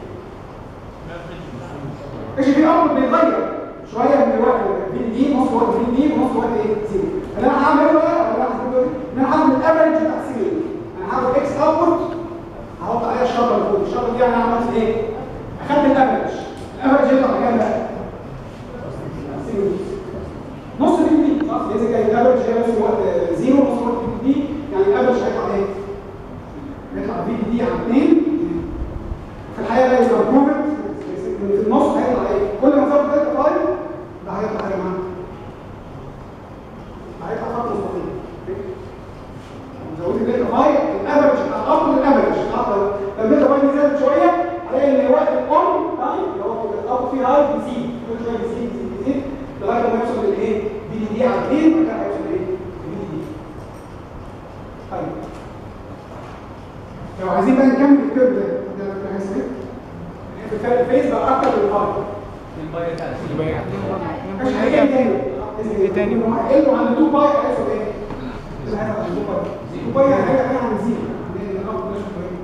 ايش في اوتبوت بيتغير شويه من الوقت في دي نص وقت في دي ونص وقت ايه؟ زيرو. اللي انا هعمله بقى ولا هعمله ايه؟ ان انا هاخد الافرج بتاع السيجنال. انا هاخد اكس اوتبوت هحط عليها الشرطه اللي فوق، الشرطه دي انا عملت ايه؟ اخدت الافرج. الافرج يطلع كام بقى؟ نص في دي صح؟ اذا كان الافرج هي نص وقت زيرو نص وقت في دي، يعني الافرج هيطلع ايه؟ هيطلع في دي على 2. في الحقيقه ده يبقى بروفيت في النص هيطلع ايه؟ كل ما زود دلتا فاي ده هيطلع يا جماعه هيطلع خط مستقيم. زودت دلتا فاي الافرج بتاع الافرج الافرج لو دلتا فاي دي زادت شويه هلاقي ان وقت الاون تايم اللي هو الافرج فيه هاي بيزيد كل شويه بيزيد لغايه ما يوصل للايه؟ بي دي دي على 2 وبعد كده هيوصل لايه؟ بي دي دي. طيب لو عايزين بقى نكمل الكيرف ده هيحصل ايه؟ الفرق الفيز بقى اكتر من الباي. مش هيجي تاني هيقلوا عن 2 باي هيحصل ايه؟ هيحصل عن 2 باي. 2 باي هيرجع تاني عن زيرو لان الارض مش كويس.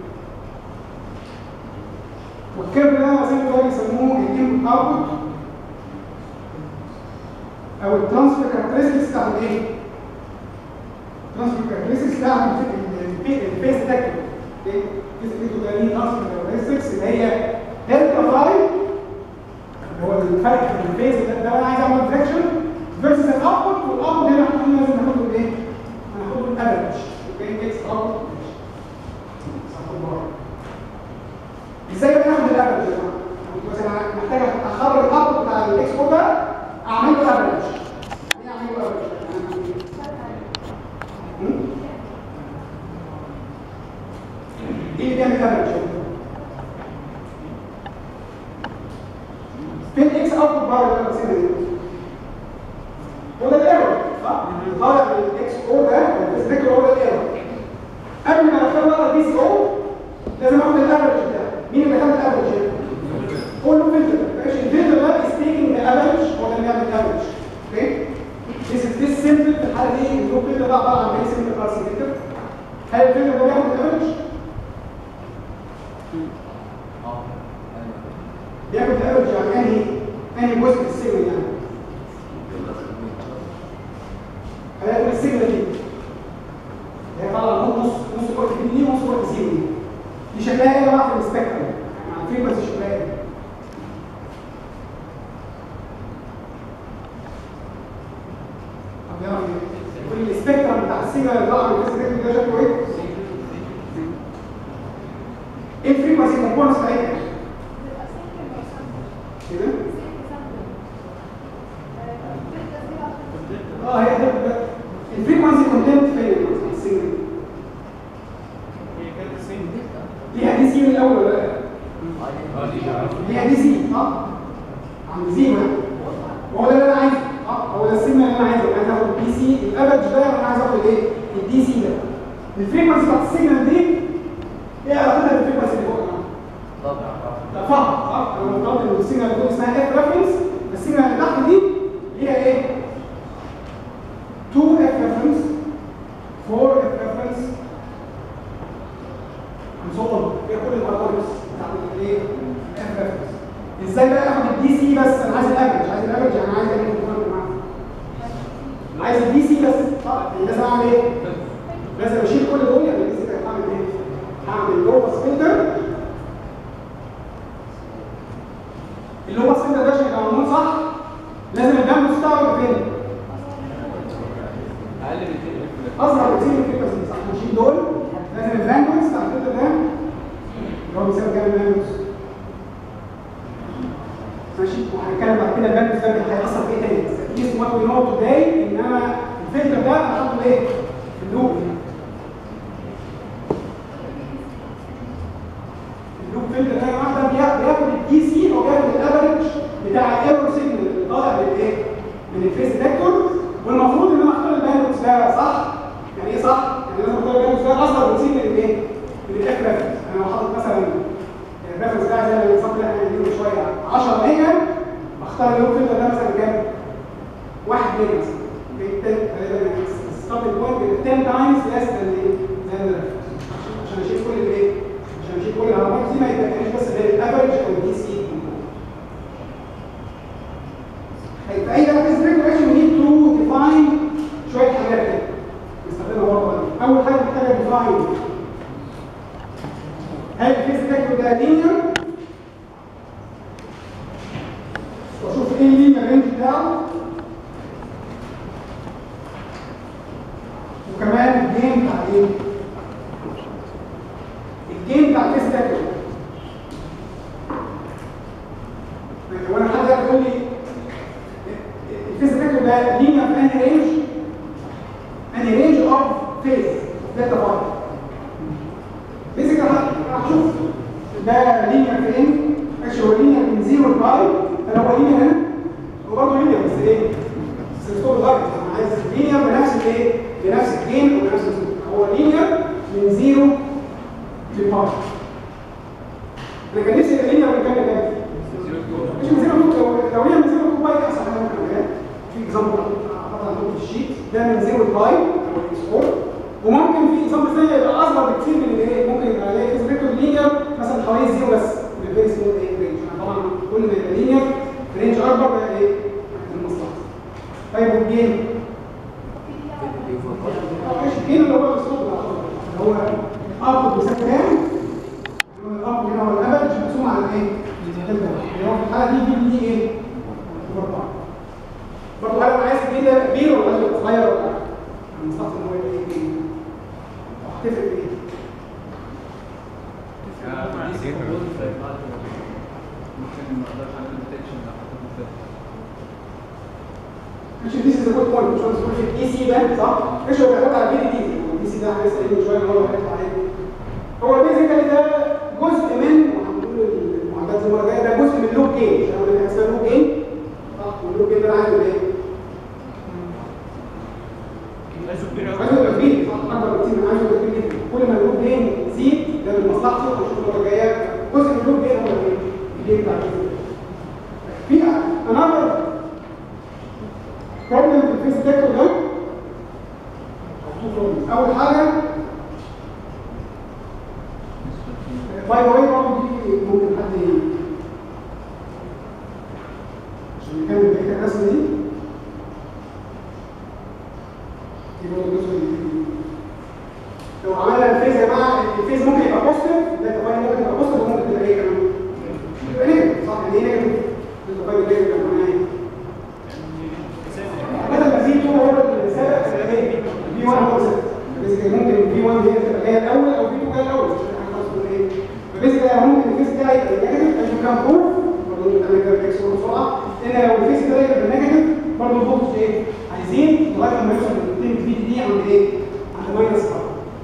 والكيرف ده زي ما بيسموه الانبوت اوتبوت او الترانسفير كاركترستكس بتاع الايه؟ الترانسفير كاركترستكس بتاع الفيز ديتكتور. ايه؟ الفيز ديتكتور ده ليه ترانسفير كاركترستكس اللي هي دلتا فاي اللي هو الفرق في الفيز ده انا عايز اعمل ديتكشن فيرسز الاوتبوت، والاوتبوت هنا احنا لازم ناخد له ايه؟ هناخد له الافرج. اوكي اكس اوت ازاي بناخد الافرج يا جماعه؟ مثلا محتاج اخرج الخط بتاع الاكس او ده اعمل له افرج. يعني اعمل له افرج ايه اللي بيعمل افرج؟ فين اكس اوت بار اللي انا بسيبها دي؟ هو ده الايرور صح؟ طالع من الاكس او ده الفيزيكال هو ده الايرور. قبل ما ادخل بقى البي سي او لازم اخد الافرج بتاعه. مين اللي خد الافرج هنا؟ هو الفلتر. ماشي الفلتر ده is taking the average هو ده اللي بيعمل الافرج. اوكي؟ this simple في الحاله دي اللو فلتر ده عباره عن very simple RC فلتر. هل الفلتر ده بياخد الافرج؟ بياخد الافرج يعني انهي جزء في السيجنال يعني؟ هياخد السيجنال دي. هي طالعه نص كورت دي ونص كورت سي دي شكلها ايه بقى في السبيكترم؟ عارفين بس شكلها ايه؟ طب يلا كل السبيكترم بتاع السيجنال اللي طالعه من السبيكترم ده شكله ايه؟ ايه الفريكونسي كومبوننتس بتاعتها؟ كده؟ هي الفريكونسي كونتنت فين السيجنال؟ ليها دي سي من الاول ولا لا؟ ليها دي سي صح؟ عند زيرو هو ده اللي انا عايزه هو ده السيجنال اللي انا عايزه عايز اخد الدي سي الافرج ده انا عايز اخد ايه؟ الدي سي ده الفريكونسي بتاعت السيجنال دي ايه علاقتها بالفريكونسي اللي فوق؟ لا فقط صح؟ انا مفترض ان السيجنال اللي فوق اسمها اف ريفرنس السيجنال اللي تحت دي ليها ايه؟ 2 اف ريفرنس 4 اف ريفرنس هنصور فيها كل الارقامس بتاعت الايه؟ اف ريفرنس ازاي بقى اخد الدي سي بس انا عايز الافرج انا عايز ايه كومبوننت معاه عايز الدي سي بس لازم اعمل ايه؟ لازم اشيل كل دول يعني الدي سي ده هعمل ايه؟ هعمل لو باس فلتر اللو باس فلتر ده عشان يبقى معمول صح لازم الباندوث بتاعه يبقى فين؟ اقل من 200 اصغر بكتير من الفريكونسي صح هنشيل دول لازم الباندوث بتاع الفلتر ده اللي هو بيساوي كام الباندوث ماشي وهنتكلم بعد كده الباندوث ده هيأثر في ايه تاني بس اتليست وات وي نو توداي ان انا الفلتر ده هحطه ايه؟ في اللوب اللوب فلتر ده يا جماعه ده بياخد الدي سي او بياخد الافرج بتاع الايرور سيجنال اللي طالع من الايه؟ من الفيس ديتكتور والمفروض ان انا اختار الباندوث ده صح يعني ايه صح؟ يعني لازم اختار الباندوث ده اصغر من سيجنال الايه؟ من الاف ريفرنس انا لو حاطط مثلا الريفرنس بتاعي زي ما النظام اللي احنا عاملينه شويه 10 ميجا بختار اللوب فلتر ده مثلا كام؟ 1 ميجا مثلا ستارتنج بوينت 10 تايمز ليس ذان عشان اشيل كل الايه؟ عشان اشيل كل الهرمونات دي ما يبقاش بس غير الافرج او الدي سي في اي بقى فيزيكال اكشن وي نيد تو ديفاين شويه حاجات كده نستخدمها برضه اول حاجه محتاجه ديفاين هل الفيزيكال ده لينير واشوف ايه اللينير رينج بتاعه وكمان الجين بتاع ايه؟ الجين بتاع الفيزيكال لو انا حد يقول لي الفيزيكال ده لينير في انهي رينج اوف فيز داتا فايل فيزيكال هشوف ده لينير في ان اكشن هو لينير من 0 ل باي فلو هو لينير هنا هو برضه لينير بس ايه؟ سنسور دايركت انا عايز لينير بنفس الايه؟ بنفس الجين وبنفس السنسور هو لينير من 0 لباي انا كان نفسي يبقى لينير من كام لكام؟ مش من 0 لو هي من 0 ل باي احسن حاجه ممكن اعملها في اكزامبل حاطط عندكم في الشيت ده من 0 لباي هو الاكس وممكن في اكزامبل ثانيه يبقى اصغر بكتير من الايه ممكن يبقى الاقي فيزيكال لينير مثلا حوالي 0 بس من الفيري سمول ايه رينج طبعا كل ما يبقى لينير رينج اكبر بقى ايه المصلحه طيب والجين ماشي الجين اللي هو الصوت اللي هو الاب بيساوي كام الاب هنا هو الافرج مقسوم على ايه اللي هو في الحاله دي ايه برضه هل انا عايز الجين ده كبير ولا صغير ولا مصلحه ان هو يبقى ايه ممكن ما اقدرش اعمل ديتكشن لو حطيته في ماشي. دي از جود بوينت. مش عايز تقول في الاي سي ده صح؟ ايش هو بيعتمد على البي دي؟ البي سي ده احنا لسه قايلين شويه ان هو هيطلع عليه. هو بيزيكالي ده جزء من، وهنقول المعادلات المره الجايه، ده جزء من لوب جين. عشان اقول لك اسمها لوب جين صح؟ واللوب جين ده انا عايزه ايه؟ عايزه كبير قوي. عايزه يبقى كبير صح؟ اكبر بكتير من عايزه يبقى كبير جدا. كل ما اللوب جين يزيد ده من مصلحته. هنشوف المره الجايه جزء من اللوب جين هو الجين بتاع البيزنس. في another problem في الفيس ديتكتور ده. اول حاجه باي ذا واي برضه دي ممكن حد عشان نكمل بقيه الرسمه دي. دي برضه الجزء لو عملنا الفيز يا جماعه، الفيز ممكن يبقى بوزيتيف، ده باي ممكن يبقى بوزيتيف وممكن تبقى ايه كمان؟ يبقى نيجاتيف صح؟ يعني ايه نيجاتيف؟ ده باي نيجاتيف كمان ايه؟ مثلا في 2 هو الرساله الاساسيه في 1 هو ممكن في 1 هي تبقى جايه الاول او في 2 جايه الاول. فبيزيكالي ممكن الفيس بتاعي يبقى نيجاتيف عشان كان بروف برضه بنعمل كده اكس بسرعه. ان لو الفيس بتاعي يبقى نيجاتيف برضه الفولتج ايه؟ هيزيد لغايه ما يوصل ل 200 في دي عند ايه؟ عند ماينس 4.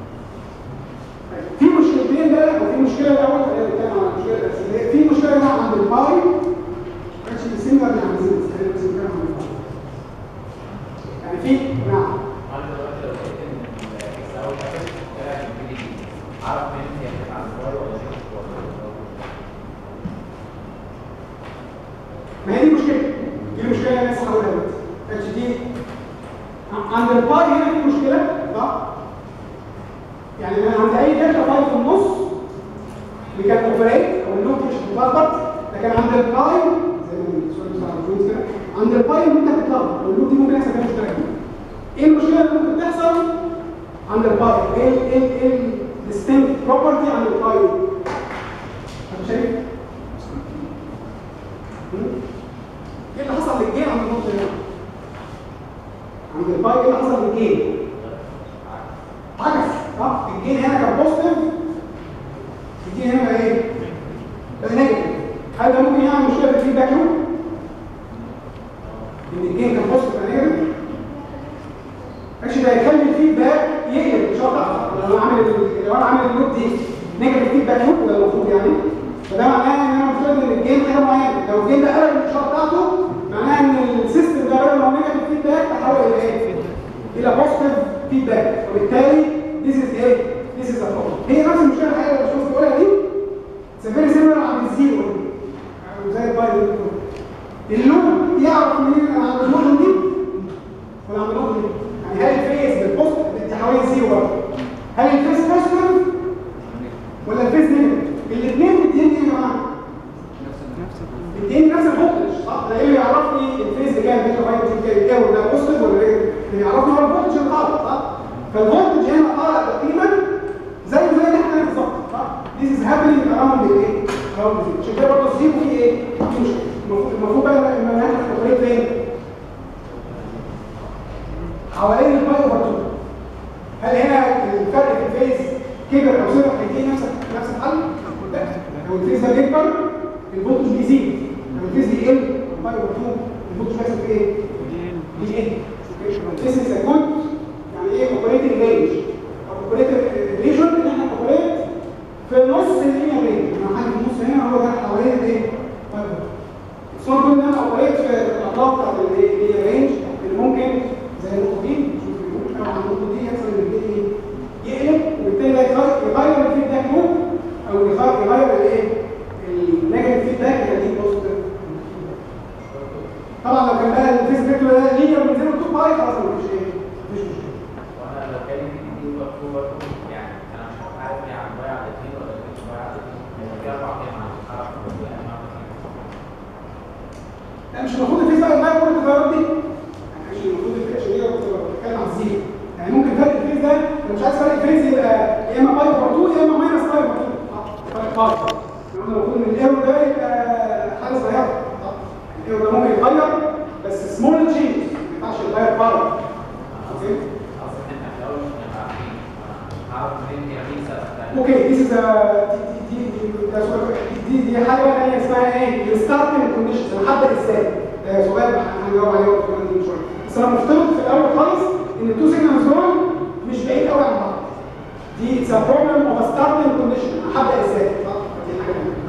في مشكلتين بقى، او في مشكله الاول خلينا نتكلم عن المشكله الاساسيه. في مشكله بقى عند الباي اكشلي سيميلر عند الزيرو. خلينا نتكلم عن الباي. يعني في نعم انا دلوقتي لو لقيت ان الاكس اول حاجه طلع في البي دي اعرف منين هي بتبقى على الواي ولا شيفت ولا ما هي دي المشكله. دي المشكله اللي انا لسه هقولها دلوقتي. اتش دي عند الباي هنا في مشكله صح؟ يعني انا عند اي دلتا باي في النص بكان اوبريت او اللوب مش بتتلخبط، لكن عند الباي زي ما السؤال بتاع الجونز كده عند الباي ممكن تتلخبط واللوب دي ممكن يحصل فيها مشكله. ايه المشكله اللي ممكن تحصل عند الباي؟ ايه الديستنكت بروبرتي عند الباي؟ انت شايف؟ ايه اللي حصل للجين عند النقطه هنا؟ عند الباي ايه اللي حصل للجين؟ عكس صح؟ الجين هنا كان بوزيتيف، الجين هنا بقى ايه؟ بقى نيجاتيف. هل ده ممكن يعمل مشكله في الفيدباك لوب؟ ان الجين كان بوزيتيف بقى نيجاتيف؟ اكشلي ده يخلي الفيدباك يقلب الاشاره بتاعته. لو انا عامل اللوب دي نيجاتيف فيدباك لوب ده المفروض يعني، فده معناه ان انا مفترض ان الجين حاجه معينه. لو الجين ده قلب الاشاره بتاعته معناه ان السيستم ده بدل ما هو نيجاتيف فيدباك تحول الى ايه؟ الى بوزيتيف فيدباك، وبالتالي this is ايه؟ this is a problem. هي نفس المشكله الحقيقيه اللي الباشمهندس بيقولها دي. it's very similar عند الزيرو او زي الباي. اللوب يعرف منين انا عند النقطه دي ولا عند النقطه دي؟ يعني هل الفيز بالبوزيتيف انت حوالي زيرو برضه؟ هل الفيز بوزيتيف ولا الفيز نيجاتيف؟ الاثنين مديني يا جماعه مديني نفس الفولتج صح؟ ده ايه اللي يعرفني الفيز اللي كان بيطلع فايده كام ولا بوزيتيف ولا نيجاتيف؟ اللي يعرفني هو الفولتج اللي طالع صح؟ فالفولتج هنا طالع تقريبا زي احنا بالظبط صح؟ This is happening around the ايه؟ around the zero. عشان كده برضه الزيرو فيه ايه؟ فيه مشكله. المفروض بقى لما نعمل اوبريت فين؟ حوالين الباي اوفر 2. هل هنا الفرق في الفيز كبر او صغر هيديه نفس الحل؟ لا. لو الفيز ده بيكبر الفولتج بيزيد. لو الفيز بيقل الباي اوفر 2 الفولتج بيحصل في ايه؟ بيقل. This is a good يعني ايه اوبريتنج رينج او اوبريتنج ريجن ان احنا اوبريت في نص اللينير رينج. انا حاجه في النص هنا هو ده حوالين الايه؟ الصوره كل ده انا اوبريت في الاطراف بتاعت اللينير رينج اللي ممكن زي النقطه دي نشوف ممكن على النقطه دي يحصل ان الجين يقلب وبالتالي ده يغير الفيدباك لوب او يغير الايه؟ النيجاتيف فيدباك الى دي بوزيتيف. طبعا لو كان بقى الفيز فيكتور ده لينير من 0 ل 2 باي خلاص مفيش ايه؟ مفيش مشكله. وانا لو كان دي اوفر يعني انا مش عارف هي عن ضيع على 2 ولا مش ضيع على 2 يعني في 4 ايام هعرف لا مش المفروض الفيز بقى يغير كل التغيرات دي. يعني مش المفروض الفيز عشان هي بتتكلم عن الزيرو. يعني ممكن فرق الفيز ده لو مش عايز فرق الفيز يبقى يا اما باي اوفر 2 يا اما ماينس باي اوفر 2 فرق خالص. المفروض ان الايرور ده يبقى حاجه صغيره. الايرور ده ممكن يتغير بس سمول تشينج ما ينفعش يتغير بره. اوكي this is a دي حاجه ثانيه اسمها ايه؟ الستارتنج كونديشنز. انا هبدا ازاي؟ ده سؤال هنجاوب عليه كمان شويه. بس انا مفترض في الاول خالص ان التو سيجنالز دول مش بعيد قوي عن بعض. دي اتس ا بروبلم اوف ا ستارتنج كونديشن. هبدا ازاي؟ دي حاجه ثانيه.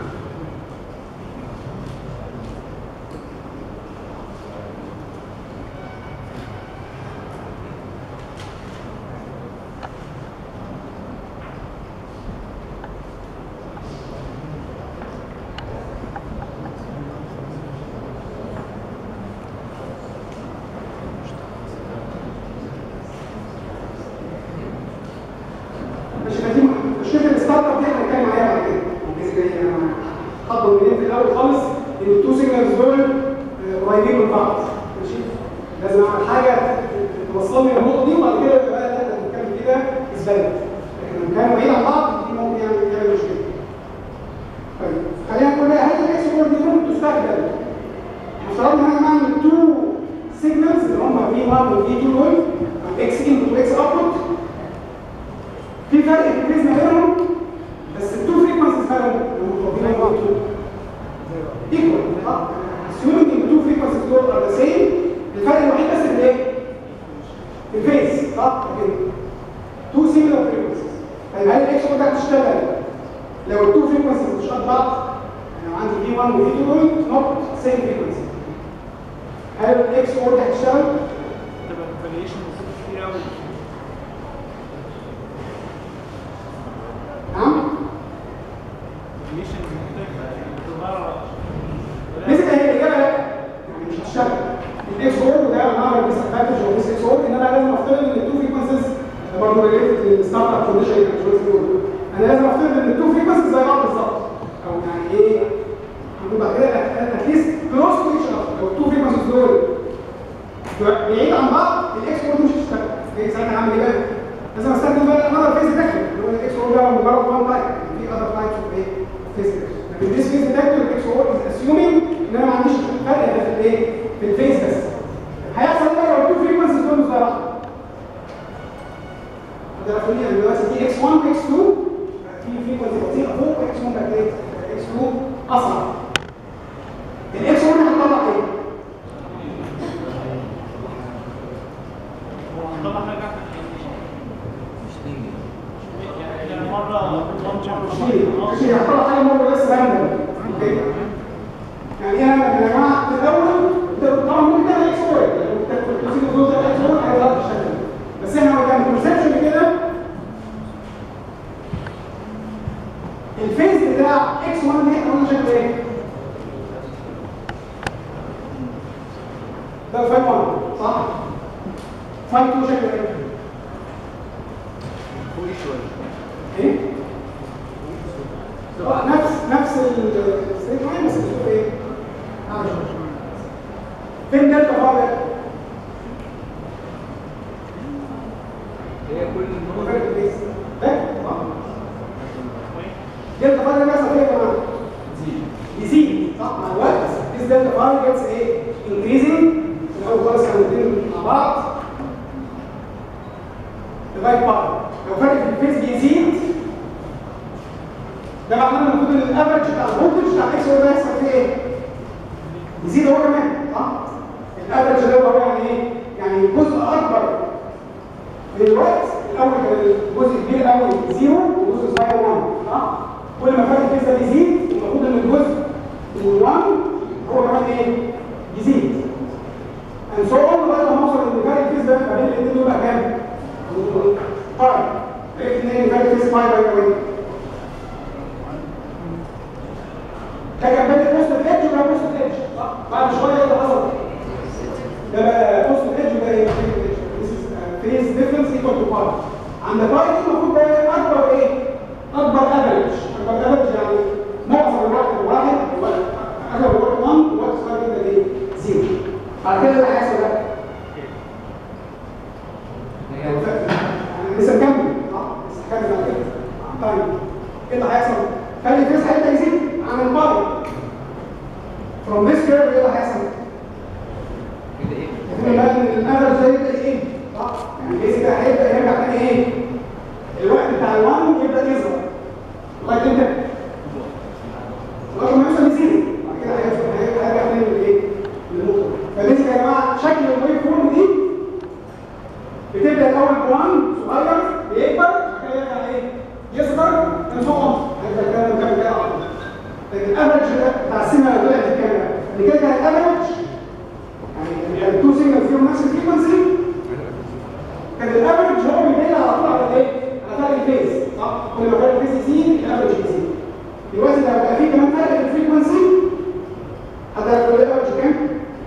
اقسمها لو طلعت الكاميرا اللي كده كان الافرج، يعني التو سيجنالز فيهم نفس الفريكونسي، كان الافرج هو بيدل على طول على ايه؟ على فرق الفيز، صح؟ كل ما فرق الفيز يزيد الافرج يزيد. دلوقتي لو بقى في كمان فرق الفريكونسي حضرتك تقول الافرج كام؟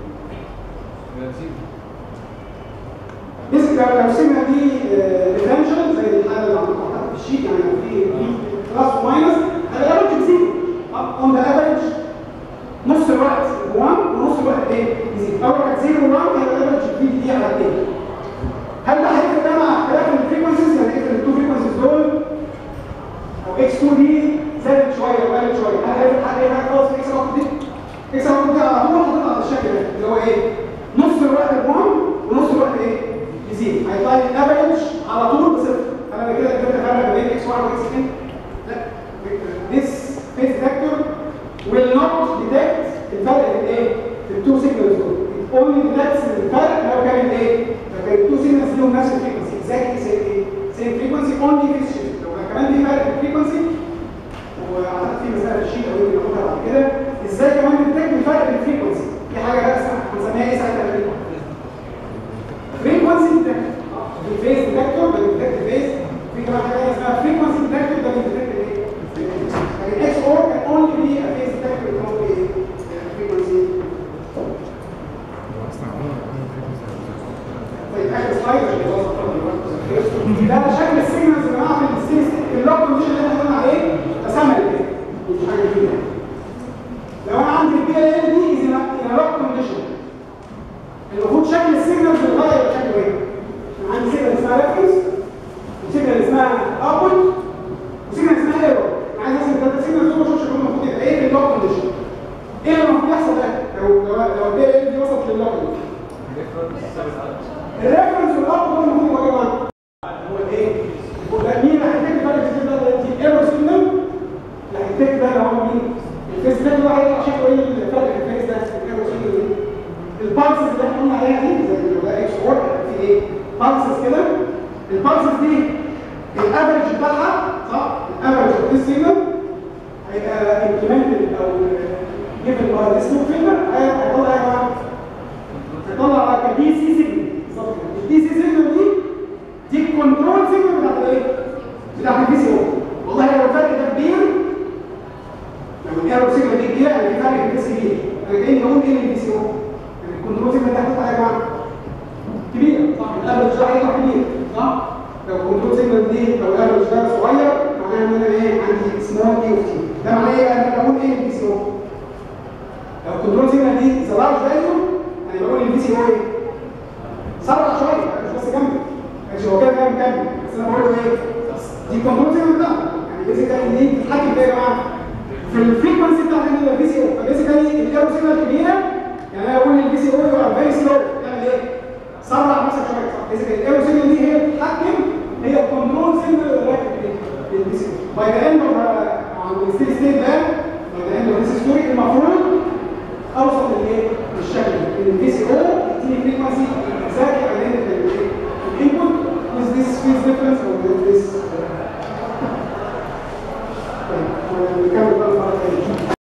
بس لو السيجنال دي ديفرنشال زي الحاله اللي عندكم في الشيت، يعني في بلس وماينس، الافرج بيزيد. اون ذا افرج نص الوقت 1 ونص الوقت ايه؟ يزيد. اول ما 0 و1 هيبقى الافرج بي دي على 2. هل ده هيفرق ده مع اختلاف الفريكونسيز؟ يعني افرض التو فريكونسيز دول او اكس 2 دي زادت شويه وقلت شويه، هل هيفرق حاجه خالص في اكس 1 دي؟ اكس 1 دي على طول هتطلع على الشكل ده اللي هو ايه؟ نص الوقت 1 ونص الوقت ايه؟ يزيد. هيطلع لي الافرج على طول بصفر. هل انا كده قدرت افرق بين اكس 1 واكس 2؟ لا. This phase detector will not detect الفرق في الايه؟ في التو سيجنالز دول. It only detects الفرق لو كان ايه؟ لو كان التو سيجنالز ليهم نفس الفريكونسي، exactly same frequency only phase shift. لو كمان في فرق في الفريكونسي، واعتقد في مساله الشيت او يمكن ناخدها بعد كده، ازاي كمان detect الفرق في الفريكونسي؟ في حاجه بقى هنسميها ايه ساعتها؟ frequency detector. الفيز ديتكتور ده بيديتكت الفيز، في كمان حاجه اسمها frequency detector ده بيديتكت الايه؟ يعني اكس اور كان اونلي بي ا فيز ديتكتور اللي هو ايه؟ فريكونسي. طيب اخر سلايد ده شكل السيجنالز يا جماعه في اللوك كونديشن اللي احنا قلنا عليه، تسمى كده مش حاجه جديده. لو انا عندي البي ال ال دي از ان لوك كونديشن، المفروض شكل السيجنالز بيتغير شكله ايه؟ عندي سيجنال اسمها ريفرنس، وسيجنال اسمها اوتبوت، وسيجنال اسمها ايرور. انا عايز ارسم الثلاث سيجنالز دول واشوف شكلهم المفروض يبقى ايه في اللوك كونديشن. ايه اللي المفروض يحصل ده؟ لو البي ال ال دي وصلت للوك كونديشن، الريفرنس والاوتبوت المفروض يبقوا جوه هو الايه؟ ده مين اللي هيتكتب بقى السيجنال ده؟ دي ايرور سيجنال اللي هيتكتب ده اللي هو مين؟ الفيز ده اللي هو هيطلع شكله ايه الفرق في الفيز ده؟ الايرور سيجنال دي البالسز اللي احنا قلنا عليها دي زي لو ده اكس اور في ايه؟ بالسز كده. البالسز دي الافرج بتاعها صح؟ الافرج اوف ذيس سيجنال هيبقى امبلمنتد او جيفن باي ذيس لوب فيلتر، هيطلع ايه يا جماعه؟ هيطلع كدي سي سيجنال بالظبط كده. الدي سي سيجنال دي الكنترول سيجنال بتاعت الايه؟ بتاعت البي سي او. والله لو الفرق ده كبير، لو الايرور سيجنال دي كبيره يعني في فرق في البي سي كبير، انا جاي نقول ايه البي سي او؟ الكنترول سيجنال ده هتطلع يا جماعه كبيره صح؟ الافرج ده هيطلع كبير صح؟ لو الكنترول سيجنال دي لو الافرج ده صغير معناها ان انا ايه؟ عندي سمول اي اوف تي. ده معناه ايه؟ انا بقول ايه البي سي او؟ لو الكنترول سيجنال دي ذا لارج فاليو انا بقول البي سي او ايه؟ سرع شويه مش بس كمل. ماشي هو كده كده مكمل بس انا بقول له ايه؟ دي الكنترول سيجنال بتاعتك، يعني بيزيكالي دي بتتحكم فيها يا جماعه في الفريكونسي بتاعت البي سي او. فبيزيكالي الايرور سيجنال كبيره، يعني انا بقول للبي سي او يو ار فيري سلو